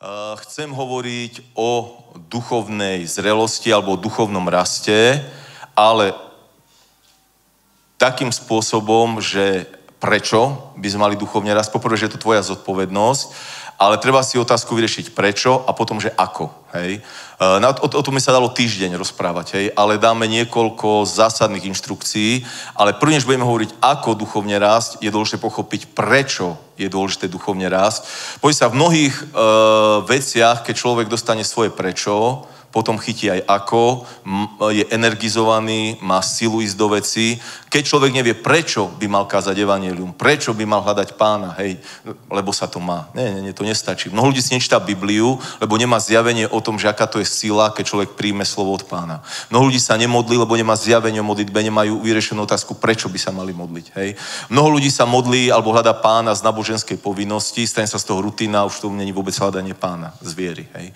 Chcem hovoriť o duchovnej zrelosti alebo o duchovnom raste, ale takým spôsobom, že prečo by sme mali duchovne rast. Poprvé, že je to tvoja zodpovednosť, ale treba si otázku vyriešiť prečo a potom, že ako. Hej. O tom by sa dalo týždeň rozprávať, hej, ale dáme niekoľko zásadných inštrukcií, ale prvne, než budeme hovoriť, ako duchovne rásť, je dôležité pochopiť, prečo je dôležité duchovne rásť. Poď sa v mnohých veciach, keď človek dostane svoje prečo, potom chytí aj ako, je energizovaný, má silu ísť do veci. Keď človek nevie, prečo by mal kázať evanjelium, prečo by mal hľadať Pána, hej, lebo sa to má. Nie, to nestačí. Mnoho ľudí si nečíta Bibliu, lebo nemá zjavenie o tom, že aká to je sila, keď človek príjme slovo od Pána. Mnoho ľudí sa nemodlí, lebo nemá zjavenie o modlitbe, nemajú vyriešenú otázku, prečo by sa mali modliť, hej. Mnoho ľudí sa modlí alebo hľadá Pána z náboženskej povinnosti, stane sa z toho rutina, už to není vôbec hľadanie Pána z viery, hej.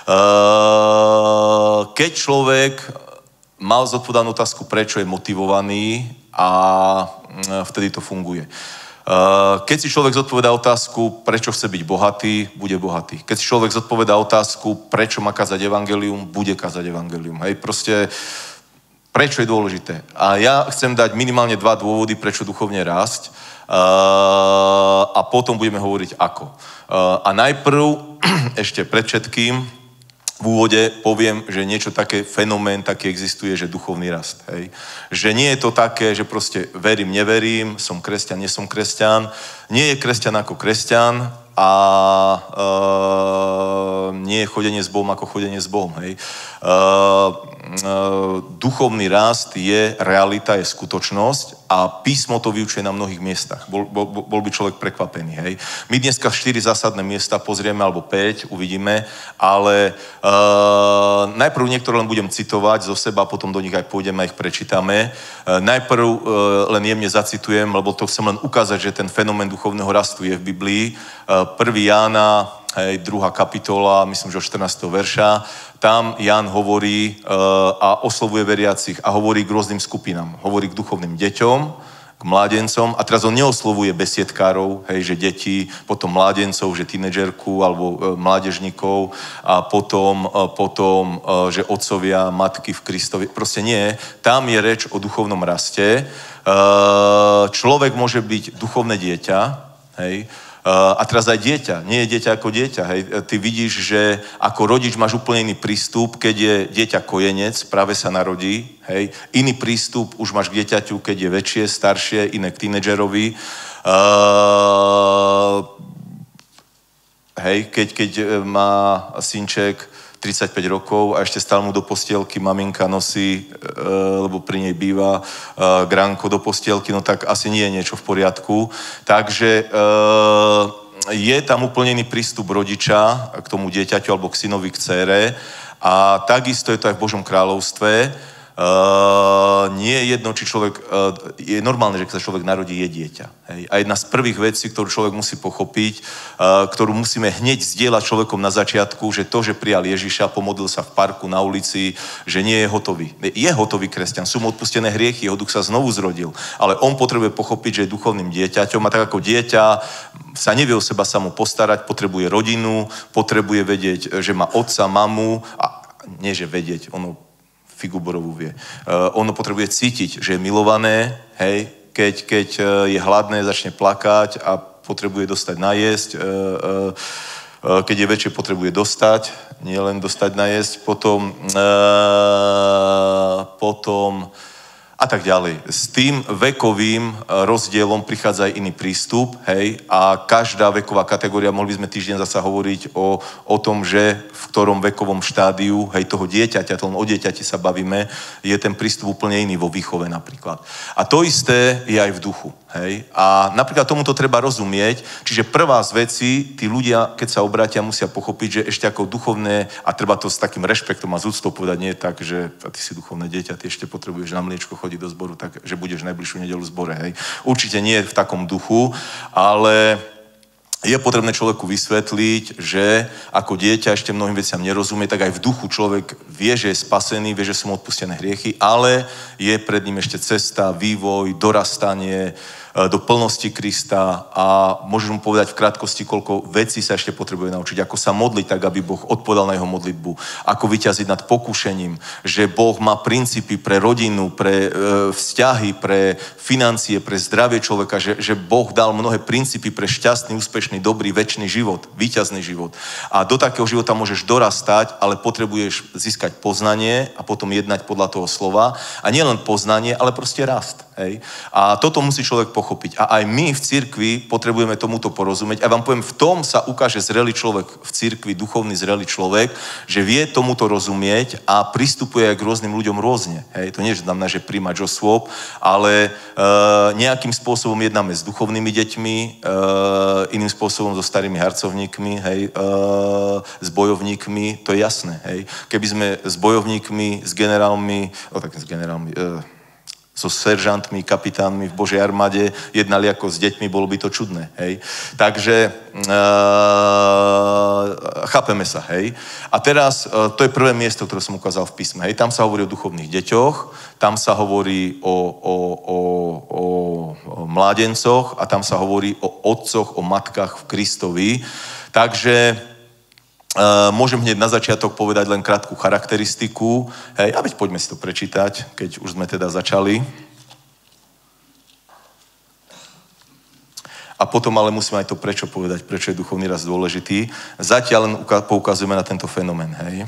Keď človek mal zodpovedanú otázku, prečo je motivovaný a vtedy to funguje. Keď si človek zodpovedá otázku, prečo chce byť bohatý, bude bohatý. Keď si človek zodpovedá otázku, prečo má kázať evanjelium, bude kázať evanjelium. Hej, proste prečo je dôležité. A ja chcem dať minimálne 2 dôvody, prečo duchovne rásť a potom budeme hovoriť ako. A najprv, ešte pred všetkým, v úvode poviem, že niečo také, fenomén taký existuje, že duchovný rast. Hej. Že nie je to také, že proste verím, neverím, som kresťan, nie som kresťan. Nie je kresťan ako kresťan a nie je chodenie s Bohom ako chodenie s Bohom. Hej. Duchovný rast je realita, je skutočnosť a písmo to vyučuje na mnohých miestach. Bol by človek prekvapený. Hej. My dneska 4 zásadné miesta pozrieme, alebo 5, uvidíme, ale najprv niektoré len budem citovať zo seba, potom do nich aj pôjdeme a ich prečítame. Najprv len jemne zacitujem, lebo to chcem len ukázať, že ten fenomén duchovného rastu je v Biblii. 1. Jána, 2. kapitola, myslím, že od 14. verša, tam Ján hovorí a oslovuje veriacich a hovorí k rôznym skupinám. Hovorí k duchovným deťom, k mládencom a teraz on neoslovuje besiedkárov, hej, že deti, potom mládencov, že tínedžerku alebo mládežníkov a potom že otcovia, matky v Kristovi. Proste nie. Tam je reč o duchovnom raste. Človek môže byť duchovné dieťa, hej, a teraz aj dieťa, nie je dieťa ako dieťa, hej. Ty vidíš, že ako rodič máš úplne iný prístup, keď je dieťa kojenec, práve sa narodí, hej. Iný prístup už máš k dieťaťu, keď je väčšie, staršie, iné k tínedžerovi. Hej, keď má synček 35 rokov a ešte stále mu do postielky maminka nosí, lebo pri nej býva gránko do postielky, no tak asi nie je niečo v poriadku. Takže je tam úplne iný prístup rodiča k tomu dieťaťu alebo k synovi, k dcére a takisto je to aj v Božom kráľovstve. Nie je jedno, či človek, je normálne, že keď sa človek narodí, je dieťa. Hej. A jedna z prvých vecí, ktorú človek musí pochopiť, ktorú musíme hneď zdieľať človekom na začiatku, že to, že prijal Ježiša, pomodlil sa v parku, na ulici, že nie je hotový. Je hotový kresťan, sú mu odpustené hriechy, jeho duch sa znovu zrodil, ale on potrebuje pochopiť, že je duchovným dieťaťom a tak ako dieťa sa nevie o seba samo postarať, potrebuje rodinu, potrebuje vedieť, že má otca, mamu a nie, že vedieť, ono Figuborovú vie. Ono potrebuje cítiť, že je milované, hej, keď je hladné, začne plakať a potrebuje dostať najesť, keď je väčšie, potrebuje dostať, nie len dostať najesť, potom a tak ďalej. S tým vekovým rozdielom prichádza aj iný prístup, hej, a každá veková kategória, mohli by sme týždeň zasa hovoriť o tom, že v ktorom vekovom štádiu, hej, toho dieťaťa, o dieťati sa bavíme, je ten prístup úplne iný vo výchove napríklad. A to isté je aj v duchu, hej. A napríklad tomuto treba rozumieť, čiže prvá z vecí, tí ľudia, keď sa obrátia, musia pochopiť, že ešte ako duchovné, a treba to s takým rešpektom a z úctou povedať, nie tak, že ty si duchovné dieťa, ty ešte potrebuješ na mliečko chodiť do zboru, tak, že budeš najbližšiu nedeľu v zbore, hej. Určite nie v takom duchu, ale je potrebné človeku vysvetliť, že ako dieťa ešte mnohým veciam nerozumie, tak aj v duchu človek vie, že je spasený, vie, že sú mu odpustené hriechy, ale je pred ním ešte cesta, vývoj, dorastanie, do plnosti Krista a môžeš mu povedať v krátkosti, koľko vecí sa ešte potrebuje naučiť, ako sa modliť tak, aby Boh odpovedal na jeho modlitbu, ako vyťaziť nad pokušením, že Boh má princípy pre rodinu, pre vzťahy, pre financie, pre zdravie človeka, že Boh dal mnohé princípy pre šťastný, úspešný, dobrý, večný život, víťazný život. A do takého života môžeš dorastať, ale potrebuješ získať poznanie a potom jednať podľa toho slova. A nie len poznanie, ale proste rast. Hej? A toto musí človek pochopiť. A aj my v cirkvi potrebujeme tomuto porozumieť. A vám poviem, v tom sa ukáže zrelý človek v cirkvi, duchovný zrelý človek, že vie tomuto rozumieť a pristupuje aj k rôznym ľuďom rôzne. Hej? To nie je znamená, že príjmač osôb, ale nejakým spôsobom jednáme s duchovnými deťmi, iným spôsobom so starými harcovníkmi, hej? S bojovníkmi, to je jasné. Hej? Keby sme s bojovníkmi, s generálmi, so seržantmi, kapitánmi v Božej armáde jednali ako s deťmi, bolo by to čudné, hej. Takže chápeme sa, hej. A teraz, to je prvé miesto, ktoré som ukázal v písme, hej. Tam sa hovorí o duchovných deťoch, tam sa hovorí o mládencoch a tam sa hovorí o otcoch, o matkách v Kristovi. Takže môžem hneď na začiatok povedať len krátku charakteristiku. Hej, a veď poďme si to prečítať, keď už sme teda začali. A potom ale musíme aj to prečo povedať, prečo je duchovný rast dôležitý. Zatiaľ len poukazujeme na tento fenomén. Hej.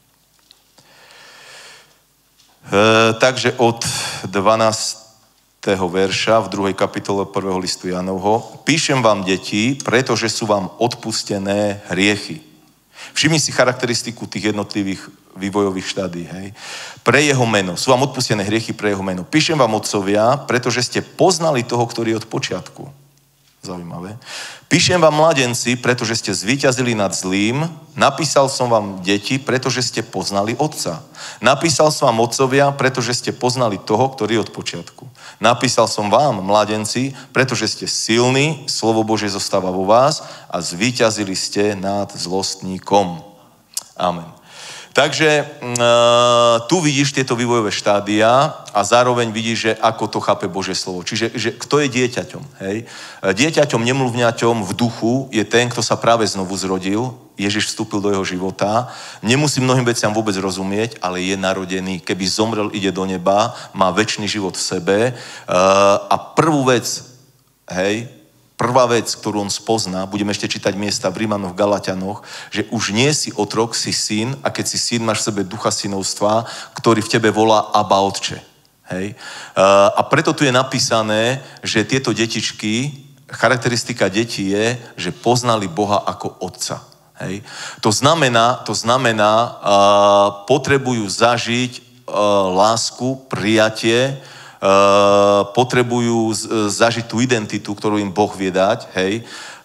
Takže od 12. verša v 2. kapitole 1. listu Jánovho. Píšem vám, deti, pretože sú vám odpustené hriechy. Všimni si charakteristiku tých jednotlivých vývojových štádí. Hej. Pre jeho meno. Sú vám odpustené hriechy pre jeho meno. Píšem vám, otcovia, pretože ste poznali toho, ktorý je od počiatku. Zaujímavé. Píšem vám, mladenci, pretože ste zvíťazili nad zlým. Napísal som vám, deti, pretože ste poznali otca. Napísal som vám, otcovia, pretože ste poznali toho, ktorý je od počiatku. Napísal som vám, mladenci, pretože ste silní, slovo Božie zostáva vo vás a zvíťazili ste nad zlostníkom. Amen. Takže tu vidíš tieto vývojové štádia a zároveň vidíš, že ako to chápe Božie slovo. Čiže že kto je dieťaťom? Hej? Dieťaťom, nemluvňaťom v duchu je ten, kto sa práve znovu zrodil. Ježiš vstúpil do jeho života. Nemusí mnohým veciam vôbec rozumieť, ale je narodený. Keby zomrel, ide do neba, má večný život v sebe. A prvú vec, hej, prvá vec, ktorú on spozná, budeme ešte čítať miesta v Rímanoch, v Galatianoch, že už nie si otrok, si syn a keď si syn, máš v sebe ducha synovstva, ktorý v tebe volá Abba, Otče. Hej? A preto tu je napísané, že tieto detičky, charakteristika detí je, že poznali Boha ako Otca. Hej? To znamená, potrebujú zažiť lásku, prijatie, potrebujú zažiť tú identitu, ktorú im Boh vie dať, hej.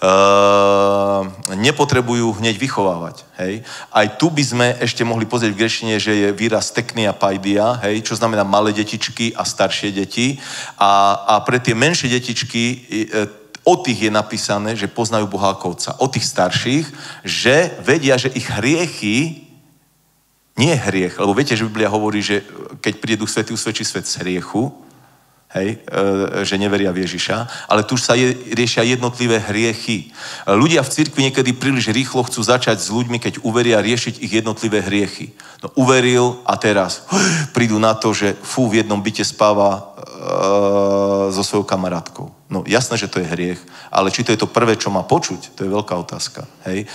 Nepotrebujú hneď vychovávať, hej. Aj tu by sme ešte mohli pozrieť v gréčtine, že je výraz teknia paidia, hej, čo znamená malé detičky a staršie deti. A pre tie menšie detičky o tých je napísané, že poznajú Boha ako Otca. O tých starších, že vedia, že ich hriechy nie je hriech, lebo viete, že Biblia hovorí, že keď príde Duch Svätý, usvedčí svet z hriechu, hej, že neveria v Ježiša, ale tu už sa riešia jednotlivé hriechy. Ľudia v cirkvi niekedy príliš rýchlo chcú začať s ľuďmi, keď uveria, riešiť ich jednotlivé hriechy. No uveril a teraz prídu na to, že v jednom byte spáva so svojou kamarátkou. No jasné, že to je hriech, ale či to je to prvé, čo má počuť, to je veľká otázka. Hej.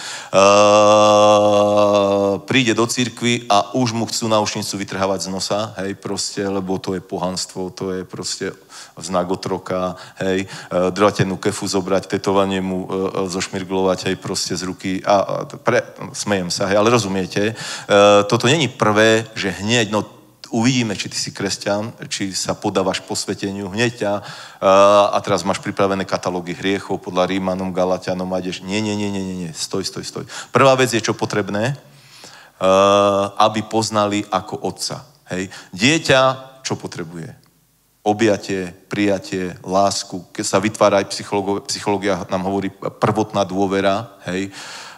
Príde do cirkvi a už mu chcú náušnicu vytrhávať z nosa, hej, proste, lebo to je pohanstvo, to je proste znak otroka, hej, drvatenú kefu zobrať, tetovanie mu zošmirglovať, hej, proste z ruky smejem sa, hej, ale rozumiete, toto není prvé, že hneď, no uvidíme, či ty si kresťan, či sa podávaš posveteniu hneď a teraz máš pripravené katalógy hriechov podľa Rímanom, Galatianom a ideš, nie, stoj. Prvá vec je, čo potrebné, aby poznali ako Otca. Hej. Dieťa, čo potrebuje? Objatie, prijatie, lásku. Keď sa vytvára aj psychológia nám hovorí prvotná dôvera, hej.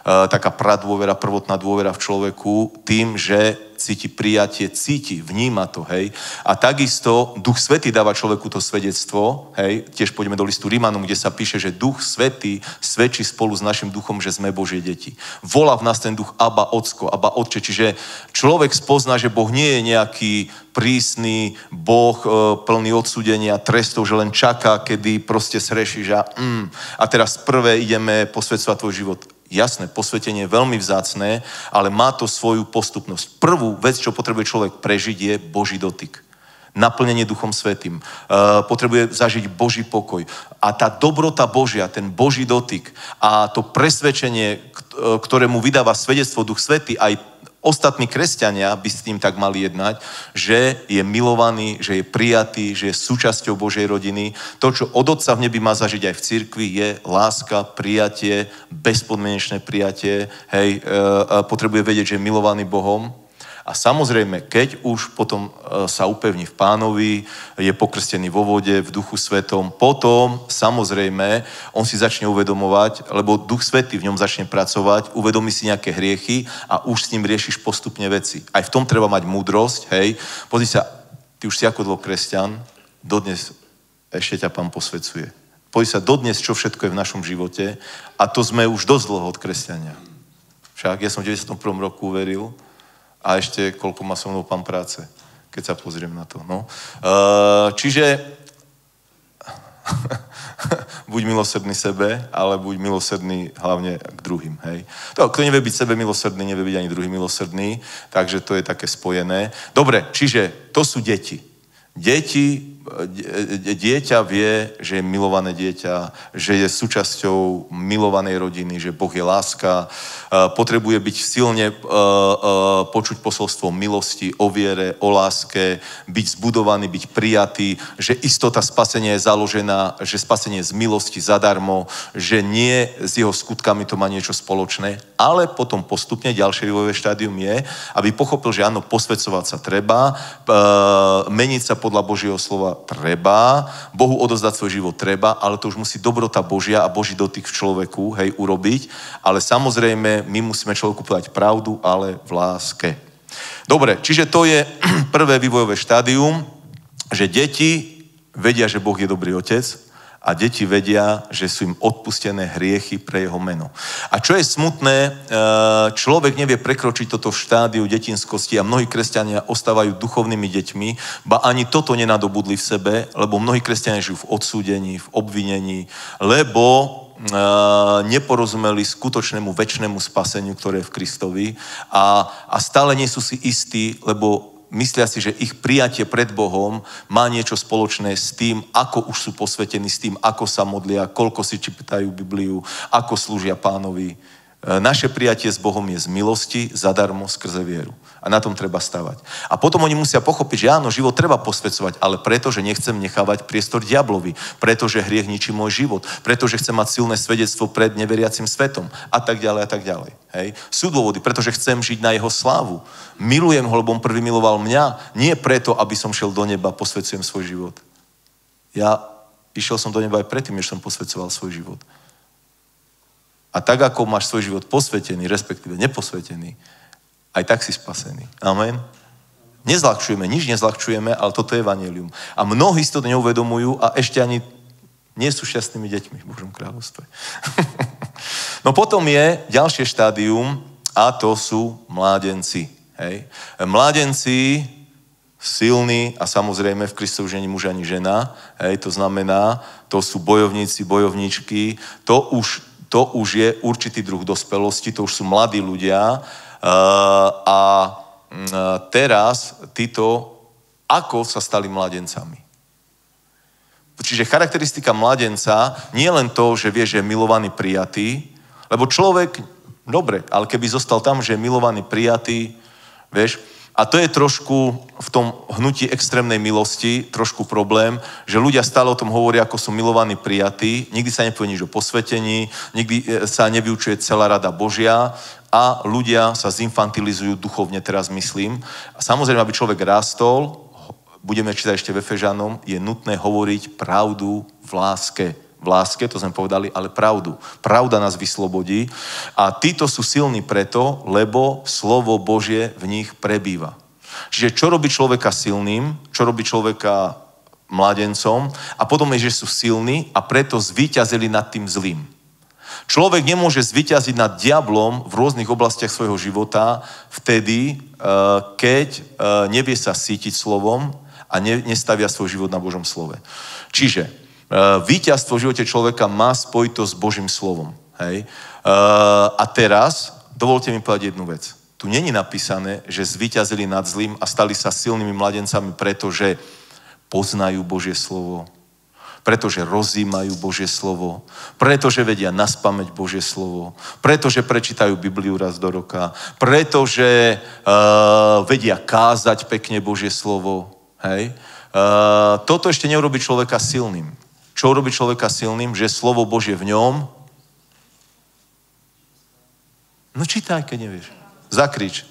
taká pradôvera, prvotná dôvera v človeku tým, že cíti prijatie, vníma to, hej. A takisto Duch Svätý dáva človeku to svedectvo, hej. Tiež pôjdeme do listu Rimanom, kde sa píše, že Duch Svätý svedčí spolu s našim duchom, že sme Božie deti. Volá v nás ten duch Abba Ocko, Abba Otče. Čiže človek spozná, že Boh nie je nejaký prísny Boh plný odsúdenia, trestov, že len čaká, kedy proste srešíš a teraz prvé ideme posvedcovať tvoj život. Jasné, posvetenie je veľmi vzácne, ale má to svoju postupnosť. Prvú vec, čo potrebuje človek prežiť, je Boží dotyk. Naplnenie Duchom Svätým. Potrebuje zažiť Boží pokoj. A tá dobrota Božia, ten Boží dotyk a to presvedčenie, ktorému vydáva svedectvo Duch Svätý, aj ostatní kresťania by s tým tak mali jednať, že je milovaný, že je prijatý, že je súčasťou Božej rodiny. To, čo od Otca v nebi má zažiť aj v cirkvi, je láska, prijatie, bezpodmienečné prijatie. Hej, potrebuje vedieť, že je milovaný Bohom. A samozrejme, keď už potom sa upevní v Pánovi, je pokrstený vo vode, v Duchu Svetom, potom samozrejme on si začne uvedomovať, lebo Duch Svätý v ňom začne pracovať, uvedomí si nejaké hriechy a už s ním riešiš postupne veci. Aj v tom treba mať múdrosť, hej. Pozri sa, ty už si ako dlho kresťan, dodnes ešte ťa Pán posvedzuje. Pozri sa, dodnes čo všetko je v našom živote a to sme už dosť dlho od kresťania. Však ja som v 91. roku uveril, a ešte koľko má so mnou Pán práce, keď sa pozriem na to. No. Čiže buď milosrdný sebe, ale buď milosrdný hlavne k druhým. Hej. To, kto nevie byť sebe milosrdný, nevie byť ani druhý milosrdný, takže to je také spojené. Dobre, čiže to sú deti. Dieťa vie, že je milované dieťa, že je súčasťou milovanej rodiny, že Boh je láska, potrebuje byť silne počuť posolstvo milosti, o viere, o láske, byť zbudovaný, byť prijatý, že istota spasenia je založená, že spasenie je z milosti zadarmo, že nie s jeho skutkami to má niečo spoločné, ale potom postupne ďalšie vývojové štádium je, aby pochopil, že áno, posvedcovať sa treba, meniť sa podľa Božieho slova treba, Bohu odozdať svoj život treba, ale to už musí dobrota Božia a Boží dotyk v človeku, hej, urobiť. Ale samozrejme, my musíme človeku povedať pravdu, ale v láske. Dobre, čiže to je prvé vývojové štádium, že deti vedia, že Boh je dobrý otec a deti vedia, že sú im odpustené hriechy pre jeho meno. A čo je smutné, človek nevie prekročiť toto štádiu detinskosti a mnohí kresťania ostávajú duchovnými deťmi, ba ani toto nenadobudli v sebe, lebo mnohí kresťania žijú v odsúdení, v obvinení, lebo neporozumeli skutočnému večnému spaseniu, ktoré je v Kristovi a stále nie sú si istí, lebo myslia si, že ich prijatie pred Bohom má niečo spoločné s tým, ako už sú posvetení, s tým, ako sa modlia, koľko si čítajú Bibliu, ako slúžia Pánovi. Naše prijatie s Bohom je z milosti, zadarmo, skrze vieru. A na tom treba stavať. A potom oni musia pochopiť, že áno, život treba posvedzovať, ale preto, že nechcem nechávať priestor diablovi, pretože hriech ničí môj život, pretože chcem mať silné svedectvo pred neveriacim svetom a tak ďalej a tak ďalej. Hej. Sú dôvody, pretože chcem žiť na jeho slávu. Milujem ho, lebo on prvý miloval mňa, nie preto, aby som šiel do neba, posvedcujem svoj život. Ja išiel som do neba aj predtým, než som posvedcoval svoj život. A tak, ako máš svoj život posvetený, respektíve neposvetený, aj tak si spasený. Amen. Nezľahčujeme, nič nezľahčujeme, ale toto je evanjelium. A mnohí si to neuvedomujú a ešte ani nie sú šťastnými deťmi v Božom kráľovstve. No potom je ďalšie štádium a to sú mládenci. Hej. Mládenci silní a samozrejme v Kristovi už nie je muž ani žena. Hej. To znamená, to sú bojovníci, bojovničky, to už je určitý druh dospelosti, to už sú mladí ľudia a teraz títo ako sa stali mladencami. Čiže charakteristika mladenca nie je len to, že vie, že je milovaný, prijatý, lebo človek, dobre, ale keby zostal tam, že je milovaný, prijatý, vieš, a to je trošku v tom hnutí extrémnej milosti trošku problém, že ľudia stále o tom hovoria, ako sú milovaní, prijatí, nikdy sa nepovie nič o posvetení, nikdy sa nevyučuje celá rada Božia a ľudia sa zinfantilizujú duchovne, teraz myslím. A samozrejme, aby človek rástol, budeme čítať ešte v Efežanom, je nutné hovoriť pravdu v láske. v láske, to sme povedali, ale pravdu. Pravda nás vyslobodí a títo sú silní preto, lebo slovo Božie v nich prebýva. Čiže čo robí človeka silným, čo robí človeka mladencom a potom je, že sú silní a preto zvíťazili nad tým zlým. Človek nemôže zvíťaziť nad diablom v rôznych oblastiach svojho života vtedy, keď nevie sa sítiť slovom a nestavia svoj život na Božom slove. Čiže víťazstvo v živote človeka má spojitosť s Božím slovom. Hej? A teraz, dovolte mi povedať jednu vec. Tu není napísané, že zvíťazili nad zlým a stali sa silnými mladencami, pretože poznajú Božie slovo, pretože rozímajú Božie slovo, pretože vedia naspamäť Božie slovo, pretože prečítajú Bibliu raz do roka, pretože vedia kázať pekne Božie slovo. Hej? Toto ešte neurobí človeka silným. Čo urobí človeka silným? Že slovo Božie v ňom. No čítaj, keď nevieš. Zakrič.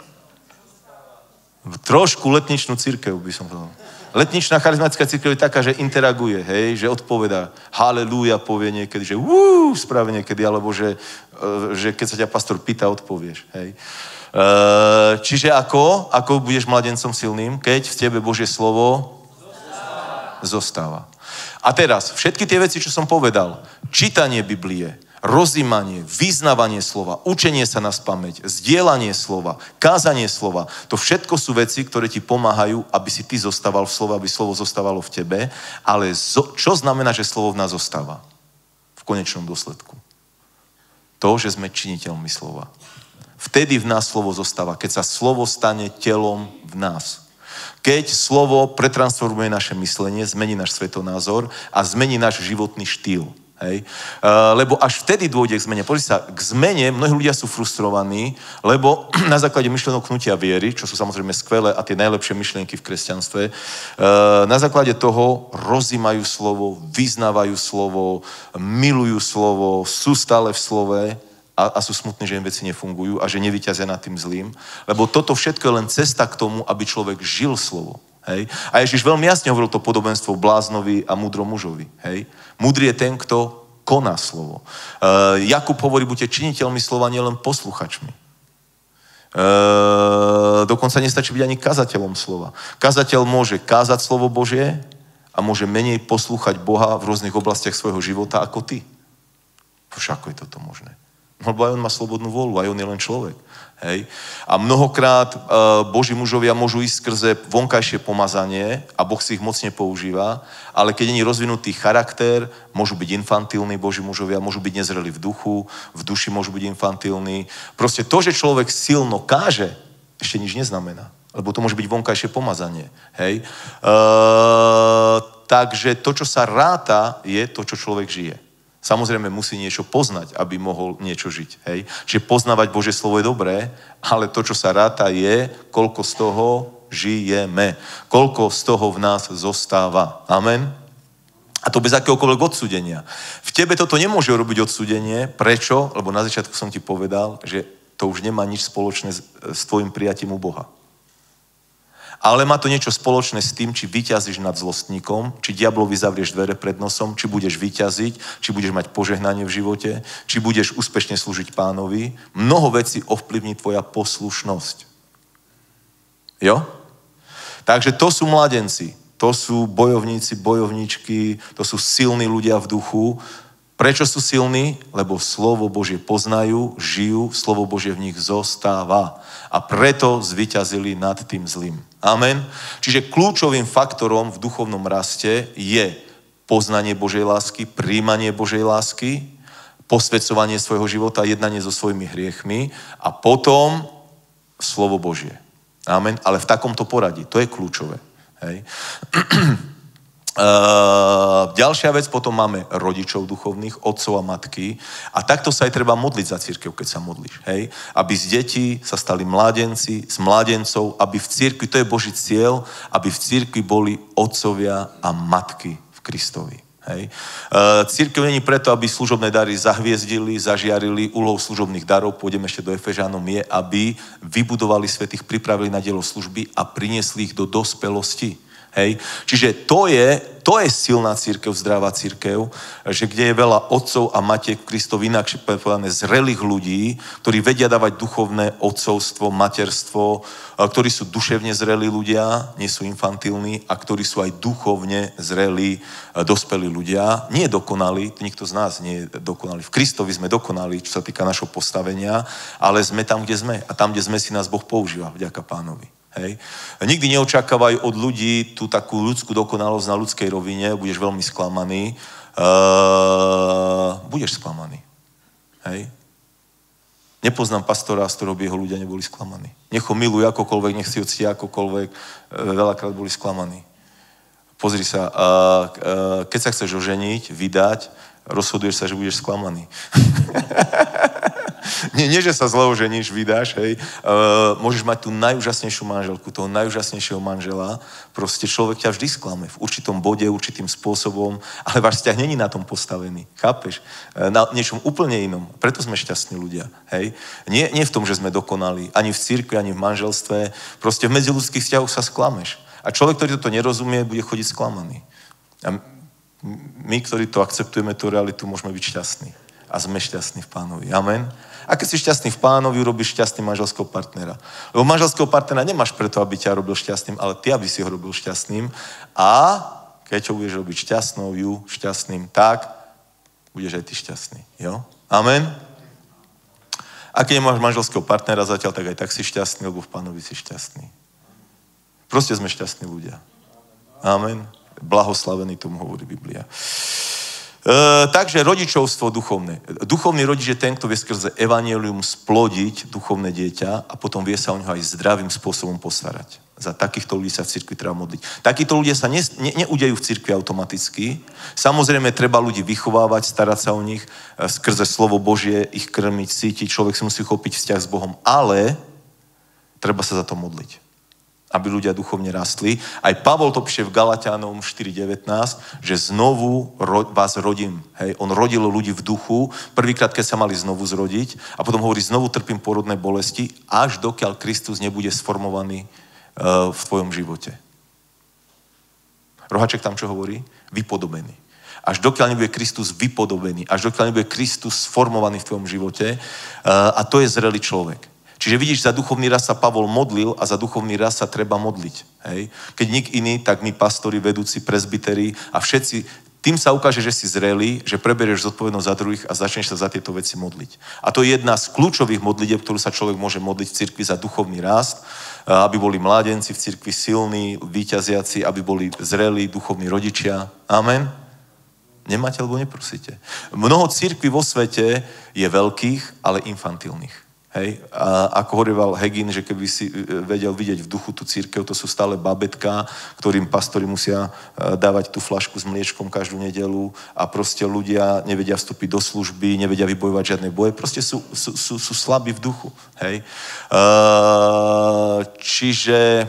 Trošku letničnú cirkev by som povedal. Letničná charizmatická cirkev je taká, že interaguje, hej, že odpovedá. Halelúja povie niekedy, že spraví niekedy, alebo že keď sa ťa pastor pýta, odpovieš, hej. Čiže ako budeš mladencom silným, keď v tebe Božie slovo zostáva. A teraz, všetky tie veci, čo som povedal, čítanie Biblie, rozímanie, vyznávanie slova, učenie sa naspamäť, zdieľanie slova, kázanie slova, to všetko sú veci, ktoré ti pomáhajú, aby si ty zostával v slove, aby slovo zostávalo v tebe, ale čo znamená, že slovo v nás zostáva? V konečnom dôsledku. To, že sme činiteľmi slova. Vtedy v nás slovo zostáva, keď sa slovo stane telom v nás. Keď slovo pretransformuje naše myslenie, zmení náš svetonázor a zmení náš životný štýl. Hej? Lebo až vtedy dôjde k zmene. Pozri sa, k zmene mnohí ľudia sú frustrovaní, lebo na základe myšlienok hnutia viery, čo sú samozrejme skvelé a tie najlepšie myšlienky v kresťanstve, na základe toho rozímajú slovo, vyznávajú slovo, milujú slovo, sú stále v slove a sú smutní, že im veci nefungujú a že nevyťazia nad tým zlým. Lebo toto všetko je len cesta k tomu, aby človek žil slovo. Hej? A Ježiš veľmi jasne hovoril to podobenstvo bláznovi a múdrom mužovi. Hej? Múdry je ten, kto koná slovo. Jakub hovorí, buďte činiteľmi slova, nielen posluchačmi. Dokonca nestačí byť ani kazateľom slova. Kazateľ môže kázať slovo Božie a môže menej poslúchať Boha v rôznych oblastiach svojho života ako ty. Však ako je toto možné? Lebo aj on má slobodnú vôľu, aj on je len človek. Hej. A mnohokrát Boží mužovia môžu ísť skrze vonkajšie pomazanie a Boh si ich mocne používa, ale keď nie je rozvinutý charakter, môžu byť infantilní Boží mužovia, môžu byť nezrelí v duchu, v duši môžu byť infantilní. Proste to, že človek silno káže, ešte nič neznamená, lebo to môže byť vonkajšie pomazanie. Hej. Takže to, čo sa ráta, je to, čo človek žije. Samozrejme musí niečo poznať, aby mohol niečo žiť. Hej? Čiže poznávať Božie slovo je dobré, ale to, čo sa ráta, je, koľko z toho žijeme. Koľko z toho v nás zostáva. Amen? A to bez akéhokoľvek odsúdenia. V tebe toto nemôže robiť odsúdenie. Prečo? Lebo na začiatku som ti povedal, že to už nemá nič spoločné s tvojim prijatím u Boha. Ale má to niečo spoločné s tým, či vyťazíš nad zlostníkom, či diablovi zavrieš dvere pred nosom, či budeš vyťaziť, či budeš mať požehnanie v živote, či budeš úspešne slúžiť Pánovi. Mnoho vecí ovplyvní tvoja poslušnosť. Jo? Takže to sú mladenci, to sú bojovníci, bojovníčky, to sú silní ľudia v duchu. Prečo sú silní? Lebo slovo Božie poznajú, žijú, slovo Božie v nich zostáva. A preto zvíťazili nad tým zlým. Amen. Čiže kľúčovým faktorom v duchovnom raste je poznanie Božej lásky, príjmanie Božej lásky, posväcovanie svojho života, jednanie so svojimi hriechmi a potom slovo Božie. Amen. Ale v takomto poradí. To je kľúčové. Hej. Ďalšia vec, potom máme rodičov duchovných, otcov a matky a takto sa aj treba modliť za cirkev, keď sa modlíš, hej? Aby z detí sa stali mládenci, z mládencov, aby v cirkvi, to je Boží cieľ, aby v cirkvi boli otcovia a matky v Kristovi, hej? Cirkev není preto, aby služobné dary zahviezdili, zažiarili, úlohou služobných darov, pôjdeme ešte do Efežánom, je, aby vybudovali svätých, pripravili na dielo služby a priniesli ich do dospelosti. Hej? Čiže to je silná cirkev, zdravá cirkev, že kde je veľa otcov a matiek Kristovi, inakšie povedané zrelých ľudí, ktorí vedia dávať duchovné otcovstvo, materstvo, ktorí sú duševne zrelí ľudia, nie sú infantilní a ktorí sú aj duchovne zrelí, dospelí ľudia. Nie dokonalí, nikto z nás nie je dokonalý. V Kristovi sme dokonalí, čo sa týka našho postavenia, ale sme tam, kde sme. A tam, kde sme, si nás Boh používa, vďaka Pánovi. Hej. Nikdy neočakávaj od ľudí tú takú ľudskú dokonalosť na ľudskej rovine, budeš veľmi sklamaný. Budeš sklamaný. Hej. Nepoznám pastora, z ktorého by jeho ľudia neboli sklamaní. Nech ho milujú akokoľvek, nech si ho ctia akokoľvek, veľakrát boli sklamaní. Pozri sa, keď sa chceš oženiť, vydať, rozhoduješ sa, že budeš sklamaný. Nie, že sa zle oženíš, vydáš, hej. Môžeš mať tú najúžasnejšiu manželku, toho najúžasnejšieho manžela. Proste človek ťa vždy sklame v určitom bode, určitým spôsobom, ale váš vzťah není na tom postavený. Chápeš? Na niečom úplne inom. Preto sme šťastní ľudia, hej. Nie v tom, že sme dokonali, ani v cirkvi, ani v manželstve. Proste v medziľudských vzťahoch sa sklameš. A človek, ktorý toto nerozumie, bude chodiť sklamaný. A my, ktorí to akceptujeme, tú realitu, môžeme byť šťastní. A sme šťastní v Pánovi. Amen. A keď si šťastný v Pánovi, urobíš šťastný manželského partnera. Lebo manželského partnera nemáš preto, aby ťa robil šťastným, ale ty, aby si ho robil šťastným. A keď ho budeš robiť šťastnou, šťastným, tak budeš aj ty šťastný. Jo? Amen. A keď nemáš manželského partnera zatiaľ, tak aj tak si šťastný, lebo v Pánovi si šťastný. Proste sme šťastní ľudia. Amen. Blahoslavený, tomu hovorí Biblia. Takže rodičovstvo duchovné. Duchovný rodič je ten, kto vie skrze evanjelium splodiť duchovné dieťa a potom vie sa o ňo aj zdravým spôsobom postarať. Za takýchto ľudí sa v cirkvi treba modliť. Takíto ľudia sa neudejú v cirkvi automaticky. Samozrejme, treba ľudí vychovávať, starať sa o nich, skrze slovo Božie ich krmiť, cítiť. Človek si musí chopiť vzťah s Bohom, ale treba sa za to modliť, aby ľudia duchovne rastli. Aj Pavol to píše v Galatianom 4.19, že znovu vás rodím. Hej? On rodil ľudí v duchu, prvýkrát, keď sa mali znovu zrodiť, a potom hovorí, znovu trpím porodné bolesti, až dokiaľ Kristus nebude sformovaný v tvojom živote. Rohaček tam čo hovorí? Vypodobený. Až dokiaľ nebude Kristus vypodobený, až dokiaľ nebude Kristus sformovaný v tvojom živote, a to je zrelý človek. Čiže vidíš, za duchovný rast sa Pavol modlil a za duchovný rast sa treba modliť. Hej? Keď nik iný, tak my pastori, vedúci, presbyteri a všetci, tým sa ukáže, že si zrelý, že preberieš zodpovednosť za druhých a začneš sa za tieto veci modliť. A to je jedna z kľúčových modlitieb, ktorú sa človek môže modliť v cirkvi za duchovný rast, aby boli mládenci v cirkvi silní, víťaziaci, aby boli zrelí, duchovní rodičia. Amen. Nemáte, alebo neprosíte. Mnoho cirkví vo svete je veľkých, ale infantilných. Hej, a ako hovoril Hegin, že keby si vedel vidieť v duchu tú cirkev, to sú stále babetká, ktorým pastori musia dávať tú flašku s mliečkom každú nedeľu a proste ľudia nevedia vstúpiť do služby, nevedia vybojovať žiadne boje, proste sú slabí v duchu. Hej. Čiže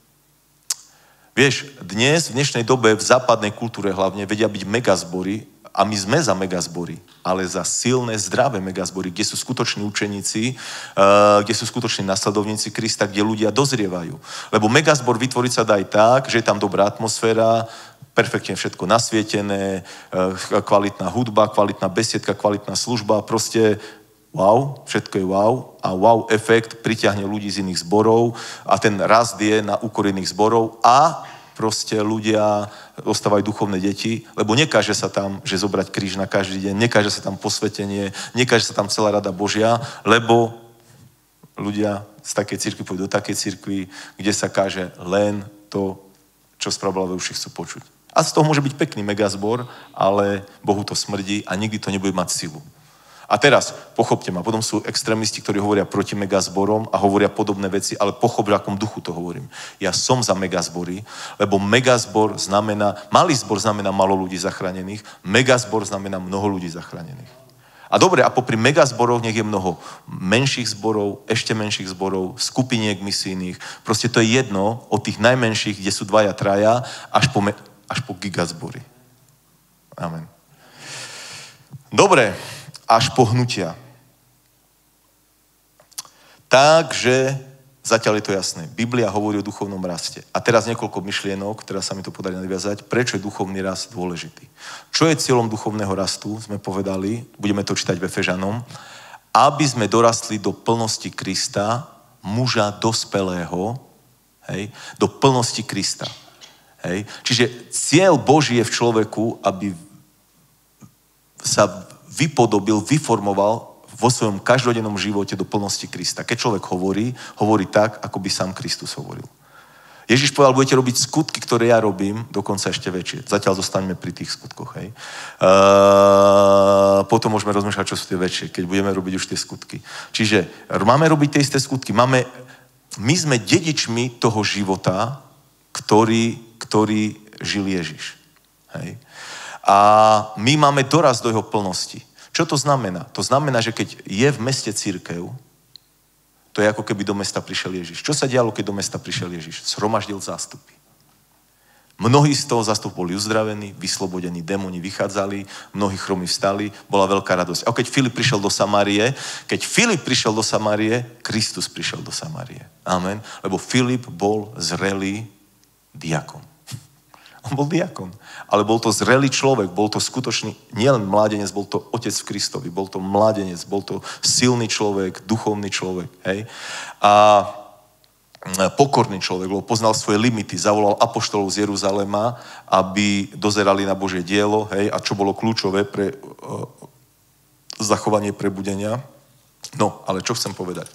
vieš, dnes, v dnešnej dobe, v západnej kultúre hlavne, vedia byť megazbory, a my sme za megazbory, ale za silné, zdravé megazbory, kde sú skutoční učeníci, kde sú skutoční nasledovníci Krista, kde ľudia dozrievajú. Lebo megazbor vytvoriť sa dá aj tak, že je tam dobrá atmosféra, perfektne všetko nasvietené, kvalitná hudba, kvalitná besiedka, kvalitná služba, proste wow, všetko je wow a wow efekt pritiahne ľudí z iných zborov a ten rast je na úkor iných zborov a proste ľudia ostávajú duchovné deti, lebo nekáže sa tam, že zobrať kríž na každý deň, nekáže sa tam posvetenie, nekáže sa tam celá rada Božia, lebo ľudia z takej cirkvi pôjdu do takej cirkvi, kde sa káže len to, čo spravodlivé uši chcú počuť. A z toho môže byť pekný megazbor, ale Bohu to smrdí a nikdy to nebude mať silu. A teraz, pochopte ma, potom sú extrémisti, ktorí hovoria proti megazborom a hovoria podobné veci, ale pochop, v akom duchu to hovorím. Ja som za megazbory, lebo megazbor znamená, malý zbor znamená malo ľudí zachránených, megazbor znamená mnoho ľudí zachránených. A dobre, a popri megazboroch nech je mnoho menších zborov, ešte menších zborov, skupiniek misijných. Proste to je jedno od tých najmenších, kde sú 2, 3, až po gigazbory. Amen. Dobre. Až po hnutia. Takže Zatiaľ je to jasné. Biblia hovorí o duchovnom raste. A teraz niekoľko myšlienok, ktoré sa mi to podarí nadviazať, prečo je duchovný rast dôležitý. Čo je cieľom duchovného rastu, sme povedali, budeme to čítať v Efežanom, aby sme dorastli do plnosti Krista, muža dospelého, hej, do plnosti Krista. Hej. Čiže cieľ Boží je v človeku, aby sa vypodobil, vyformoval vo svojom každodennom živote do plnosti Krista. Keď človek hovorí tak, ako by sám Kristus hovoril. Ježiš povedal, budete robiť skutky, ktoré ja robím, dokonca ešte väčšie. Zatiaľ zostaneme pri tých skutkoch. Hej. Potom môžeme rozmýšľať, čo sú tie väčšie, keď budeme robiť už tie skutky. Čiže máme robiť tie isté skutky. My sme dedičmi toho života, ktorý žil Ježiš. Hej. A my máme dorast do jeho plnosti. Čo to znamená? To znamená, že keď je v meste cirkev, to je ako keby do mesta prišiel Ježiš. Čo sa dialo, keď do mesta prišiel Ježiš? Zhromaždil zástupy. Mnohí z toho zástupu boli uzdravení, vyslobodení, démoni vychádzali, mnohí chromí vstali, bola veľká radosť. A keď Filip prišiel do Samárie, Kristus prišiel do Samárie. Amen. Lebo Filip bol zrelý diakon. On bol diakon, ale bol to zrelý človek, bol to skutočný, nielen mládenec, bol to otec v Kristovi, bol to mládenec, bol to silný človek, duchovný človek, hej. A pokorný človek, lebo poznal svoje limity, zavolal apoštolov z Jeruzalema, aby dozerali na Božie dielo, hej, a čo bolo kľúčové pre zachovanie prebudenia. No, ale čo chcem povedať?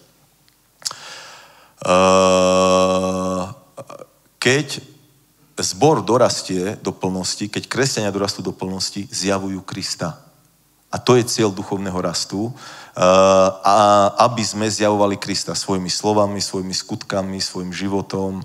Keď zbor dorastie do plnosti, keď kresťania dorastú do plnosti, zjavujú Krista. A to je cieľ duchovného rastu, aby sme zjavovali Krista svojimi slovami, svojimi skutkami, svojim životom.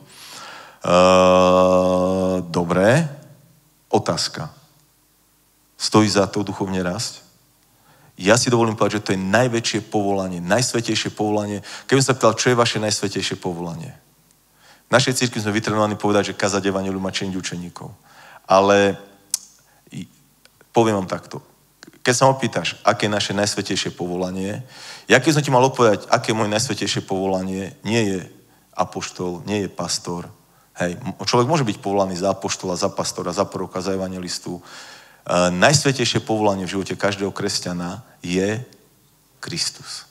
Dobre. Otázka. Stojí za to duchovne rast? Ja si dovolím povedať, že to je najväčšie povolanie, najsvätejšie povolanie. Keby som sa pýtal, čo je vaše najsvätejšie povolanie? V našej cirkvi sme vytrenovaní povedať, že kazať evanjelium a činiť učeníkov. Ale poviem vám takto. Keď sa ma opýtaš, aké je naše najsvätejšie povolanie, ja keď som ti mal odpovedať, aké je moje najsvätejšie povolanie, nie je apoštol, nie je pastor. Hej, človek môže byť povolaný za apoštola, za pastora, za proroka, za evanjelistu. Najsvätejšie povolanie v živote každého kresťana je Kristus.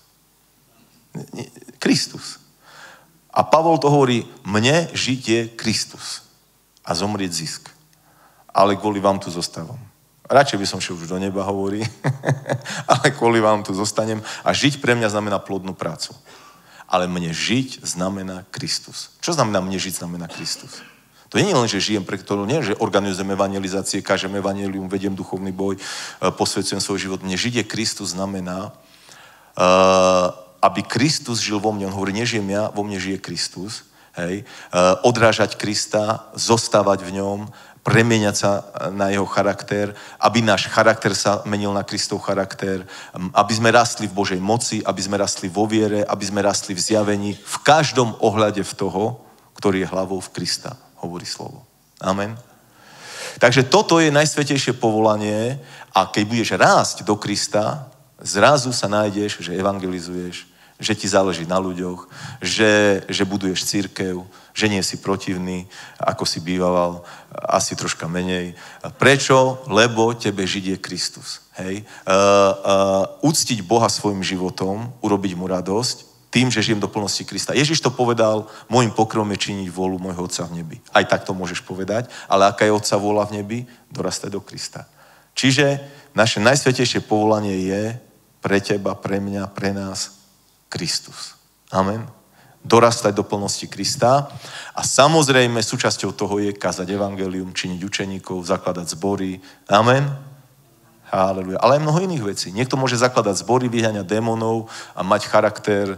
Kristus. A Pavol to hovorí, mne žiť je Kristus a zomrieť zisk. Ale kvôli vám tu zostávam. Radšej by som šiel už do neba, hovorí, ale kvôli vám tu zostanem a žiť pre mňa znamená plodnú prácu. Ale mne žiť znamená Kristus. Čo znamená mne žiť znamená Kristus? To nie je len, že žijem pre ktorú, nie, že organizujem evangelizácie, kážem evanjelium, vediem duchovný boj, posvedcujem svoj život. Mne žiť je Kristus znamená aby Kristus žil vo mne. On hovorí, nežijem ja, vo mne žije Kristus. Hej. Odrážať Krista, zostávať v ňom, premieňať sa na jeho charakter, aby náš charakter sa menil na Kristov charakter, aby sme rastli v Božej moci, aby sme rastli vo viere, aby sme rastli v zjavení, v každom ohľade v toho, ktorý je hlavou v Krista, hovorí slovo. Amen. Takže toto je najsvätejšie povolanie a keď budeš rásť do Krista, zrazu sa nájdeš, že evangelizuješ, že ti záleží na ľuďoch, že buduješ cirkev, že nie si protivný, ako si býval, asi troška menej. Prečo? Lebo tebe žiť je Kristus. Hej? Uctiť Boha svojim životom, urobiť mu radosť, tým, že žijem do plnosti Krista. Ježiš to povedal, môjim pokrom je činiť vôľu môjho Otca v nebi. Aj tak to môžeš povedať, ale aká je Otca vôľa v nebi? Dorastať do Krista. Čiže naše najsvätejšie povolanie je pre teba, pre mňa, pre nás Kristus. Amen. Dorastať do plnosti Krista a samozrejme súčasťou toho je kázať evanjelium, činiť učeníkov, zakladať zbory. Amen. Halleluja. Ale aj mnoho iných vecí. Niekto môže zakladať zbory, vyháňať démonov a mať charakter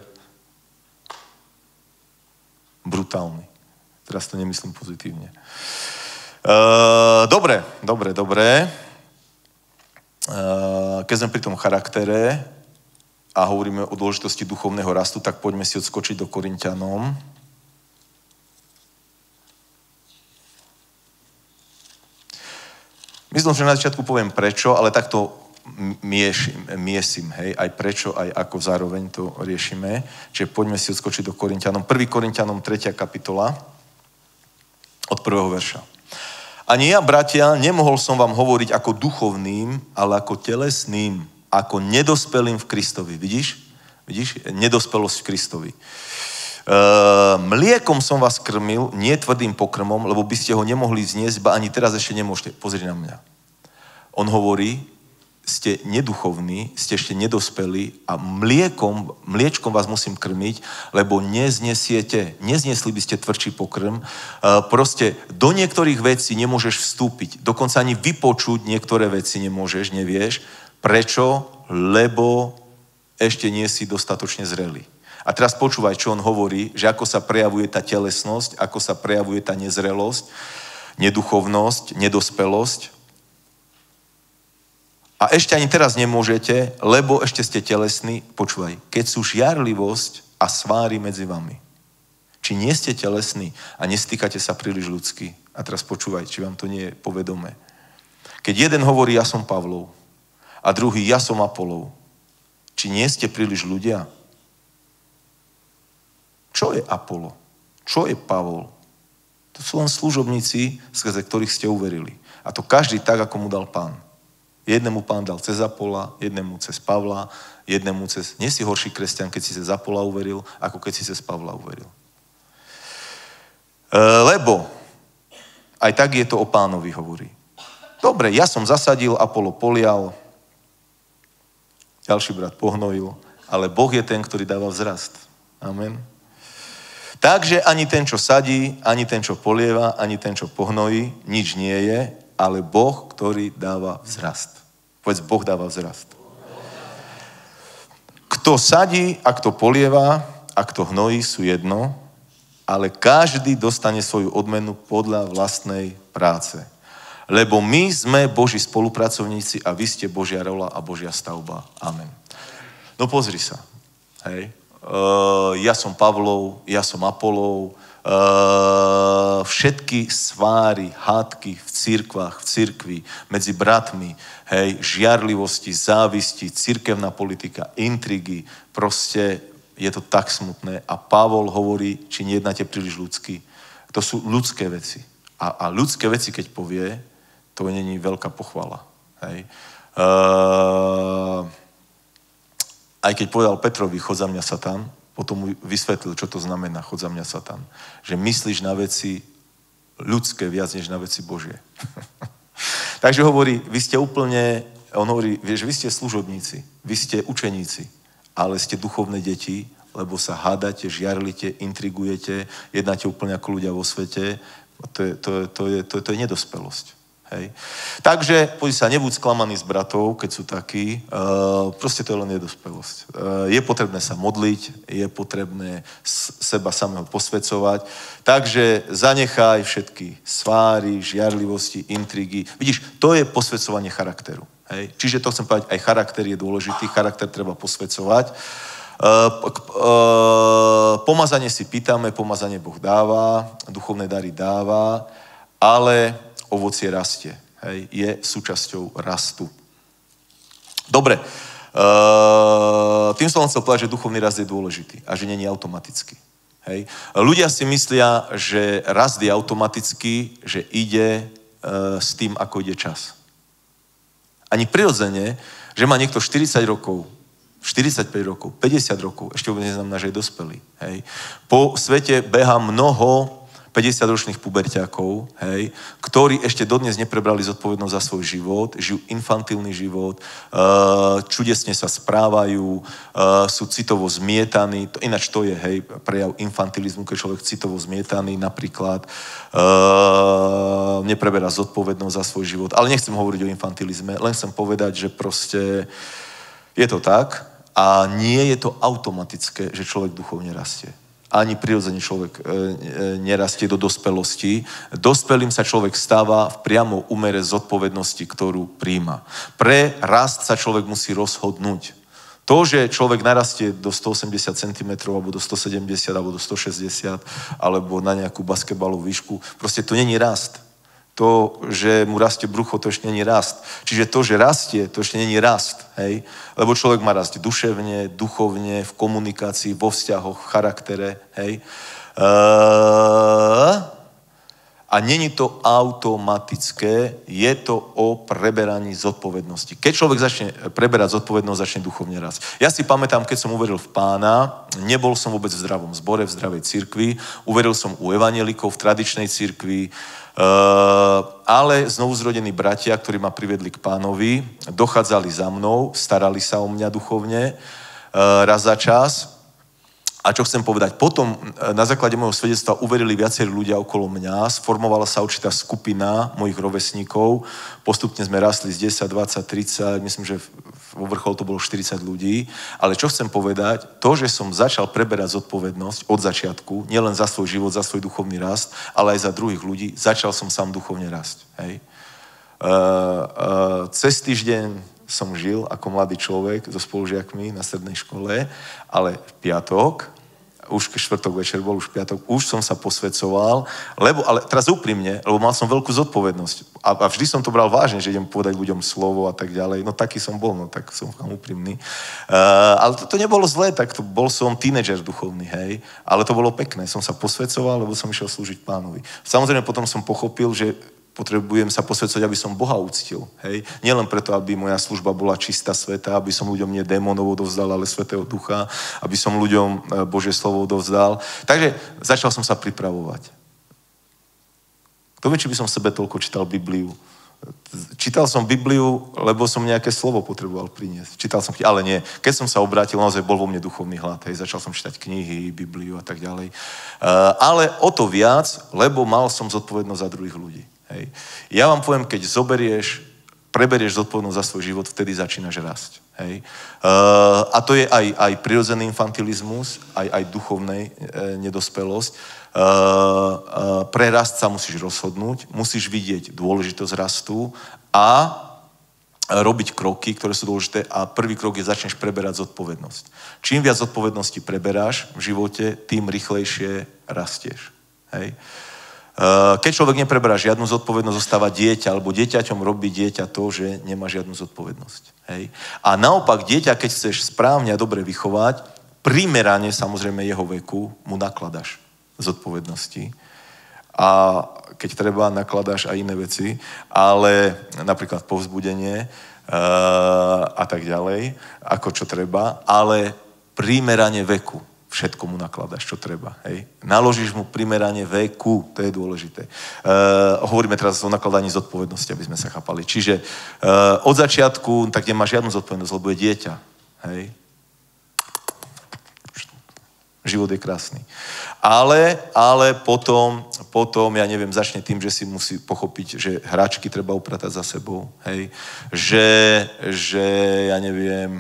brutálny. Teraz to nemyslím pozitívne. Dobre. Keď sme pri tom charaktere a hovoríme o dôležitosti duchovného rastu, tak poďme si odskočiť do Korinťanom. Myslím, že na začiatku poviem prečo, ale takto miesím, hej, aj prečo, aj ako zároveň to riešime. Čiže poďme si odskočiť do Korinťanom. 1. Korinťanom 3. kapitola od 1. verša. Ani ja, bratia, nemohol som vám hovoriť ako duchovným, ale ako telesným, ako nedospelým v Kristovi. Vidíš? Nedospelosť v Kristovi. Mliekom som vás krmil, nie tvrdým pokrmom, lebo by ste ho nemohli zniesť, ba ani teraz ešte nemôžete. Pozri na mňa. On hovorí, ste neduchovní, ste ešte nedospelí a mliečkom vás musím krmiť, lebo nezniesli by ste tvrdší pokrm. Proste do niektorých vecí nemôžeš vstúpiť, dokonca ani vypočuť niektoré veci nemôžeš, nevieš. Prečo? Lebo ešte nie si dostatočne zrelý. A teraz počúvaj, čo on hovorí, že ako sa prejavuje tá telesnosť, ako sa prejavuje tá nezrelosť, neduchovnosť, nedospelosť. A ešte ani teraz nemôžete, lebo ešte ste telesní. Počúvaj, keď sú žiarlivosť a sváry medzi vami. Či nie ste telesní a nestýkate sa príliš ľudsky. A teraz počúvaj, či vám to nie je povedomé. Keď jeden hovorí, ja som Pavlov, a druhý, ja som Apolov. Či nie ste príliš ľudia? Čo je Apolo? Čo je Pavol? To sú len služobníci, skrze ktorých ste uverili. A to každý tak, ako mu dal Pán. Jednému Pán dal cez Apola, jednému cez Pavla, jednému cez... Nie si horší kresťan, keď si cez Apola uveril, ako keď si cez Pavla uveril. Lebo aj tak je to o Pánovi, hovorí. Dobre, ja som zasadil, Apolo polial, ďalší brat pohnojil, ale Boh je ten, ktorý dáva vzrast. Amen. Takže ani ten, čo sadí, ani ten, čo polieva, ani ten, čo pohnojí, nič nie je, ale Boh, ktorý dáva vzrast. Povedz, Boh dáva vzrast. Kto sadí a kto polieva a kto hnojí sú jedno, ale každý dostane svoju odmenu podľa vlastnej práce. Lebo my sme Boží spolupracovníci a vy ste Božia rola a Božia stavba. Amen. No pozri sa. Hej. Ja som Pavlov, ja som Apolov, všetky sváry, hádky v cirkvách, v cirkvi, medzi bratmi, hej, žiarlivosti, závisti, cirkevná politika, intrigy, proste je to tak smutné. A Pavol hovorí, či nejednáte príliš ľudsky. To sú ľudské veci. A ľudské veci, keď povie, to není veľká pochvala. Hej. Aj keď povedal Petrovi, chod za mňa Satan, potom mu vysvetlil, čo to znamená, chod za mňa Satan. Že myslíš na veci ľudské viac, než na veci Božie. Takže hovorí, vy ste úplne, on hovorí, vieš, vy ste služobníci, vy ste učeníci, ale ste duchovné deti, lebo sa hádate, žiarlite, intrigujete, jednáte úplne ako ľudia vo svete. To je nedospelosť. Hej. Takže, poď sa, nebuď sklamaný z bratov, keď sú takí, proste to je len nedospelosť. Je potrebné sa modliť, je potrebné seba samého posvedzovať, takže zanechaj všetky sváry, žiarlivosti, intrigy. Vidíš, to je posvedzovanie charakteru. Hej. Čiže to chcem povedať, aj charakter je dôležitý, charakter treba posvedzovať. Pomazanie si pýtame, pomazanie Boh dáva, duchovné dary dáva, ale ovocie rastie. Hej, je súčasťou rastu. Dobre. Tým som len chcel povedať, že duchovný rast je dôležitý a že nie je automatický. Hej. Ľudia si myslia, že rast je automatický, že ide s tým, ako ide čas. Ani prirodzene, že má niekto 40 rokov, 45 rokov, 50 rokov, ešte vôbec neznamená, že je dospelý. Hej. Po svete beha mnoho 50-ročných puberťákov, hej, ktorí ešte dodnes neprebrali zodpovednosť za svoj život, žijú infantilný život, čudesne sa správajú, sú citovo zmietaní, ináč to je, hej, prejav infantilizmu, keď človek citovo zmietaný napríklad, nepreberá zodpovednosť za svoj život. Ale nechcem hovoriť o infantilizme, len chcem povedať, že proste je to tak a nie je to automatické, že človek duchovne rastie. Ani prirodzene človek nerastie do dospelosti. Dospelým sa človek stáva v priamom úmere zodpovednosti, ktorú príjma. Pre rast sa človek musí rozhodnúť. To, že človek narastie do 180 cm, alebo do 170, alebo do 160, alebo na nejakú basketbalovú výšku, proste to není rast. To, že mu rastie brucho, to ešte není rast. Čiže to, že rastie, to ešte není rast. Hej? Lebo človek má rásť duševne, duchovne, v komunikácii, vo vzťahoch, v charaktere. Hej? A není to automatické, je to o preberaní zodpovednosti. Keď človek začne preberať zodpovednosť, začne duchovne rásť. Ja si pamätám, keď som uveril v Pána, nebol som vôbec v zdravom zbore, v zdravej cirkvi, uveril som u evanjelikov v tradičnej cirkvi, ale znovuzrodení bratia, ktorí ma priviedli k Pánovi, dochádzali za mnou, starali sa o mňa duchovne raz za čas. A čo chcem povedať, potom na základe môjho svedectva uverili viacerí ľudia okolo mňa, sformovala sa určitá skupina mojich rovesníkov, postupne sme rastli z 10, 20, 30, myslím, že vo vrchol to bolo 40 ľudí, ale čo chcem povedať, to, že som začal preberať zodpovednosť od začiatku, nielen za svoj život, za svoj duchovný rast, ale aj za druhých ľudí, začal som sám duchovne rásť. Hej. Cez týždeň som žil ako mladý človek so spolužiakmi na strednej škole, ale v piatok, už štvrtok večer bol, už piatok, už som sa posvedcoval, ale teraz úprimne, lebo mal som veľkú zodpovednosť a vždy som to bral vážne, že idem povedať ľuďom slovo a tak ďalej, no taký som bol, no tak som úprimný. Ale to nebolo zlé, tak to bol som tínedžer duchovný, hej, ale to bolo pekné, som sa posvedcoval, lebo som išiel slúžiť Pánovi. Samozrejme potom som pochopil, že potrebujem sa posvedcovať, aby som Boha uctil. Hej? Nielen preto, aby moja služba bola čistá, svätá, aby som ľuďom nie démonov odovzdal, ale Svätého Ducha, aby som ľuďom Božie slovo odovzdal. Takže začal som sa pripravovať. Kto vie, či by som sebe toľko čítal Bibliu? Čítal som Bibliu, lebo som nejaké slovo potreboval priniesť. Čítal som, ale nie. Keď som sa obrátil, naozaj bol vo mne duchovný hlad. Hej. Začal som čítať knihy, Bibliu a tak ďalej. Ale o to viac, lebo mal som zodpovednosť za druhých ľudí. Hej. Ja vám poviem, keď preberieš zodpovednosť za svoj život, vtedy začínaš rásť. Hej. A to je aj prirodzený infantilizmus, aj duchovnej nedospelosť. Pre rast sa musíš rozhodnúť, musíš vidieť dôležitosť rastu a robiť kroky, ktoré sú dôležité a prvý krok je začneš preberať zodpovednosť. Čím viac zodpovednosti preberáš v živote, tým rýchlejšie rastieš. Hej. Keď človek nepreberá žiadnu zodpovednosť, zostáva dieťa, alebo dieťaťom robí dieťa to, že nemá žiadnu zodpovednosť. Hej. A naopak dieťa, keď chceš správne a dobre vychovať, primerane samozrejme jeho veku mu nakladaš zodpovednosti. A keď treba, nakladáš aj iné veci, ale napríklad povzbudenie a tak ďalej, ako čo treba, ale primerane veku. Všetko mu nakladaš, čo treba. Hej. Naložíš mu primerane veku, to je dôležité. Hovoríme teraz o nakladaní zodpovednosti, aby sme sa chápali. Čiže od začiatku tak nemá žiadnu zodpovednosť, lebo je dieťa. Hej. Život je krásny. Ale potom, ja neviem, začne tým, že si musí pochopiť, že hračky treba upratať za sebou. Hej. Že ja neviem...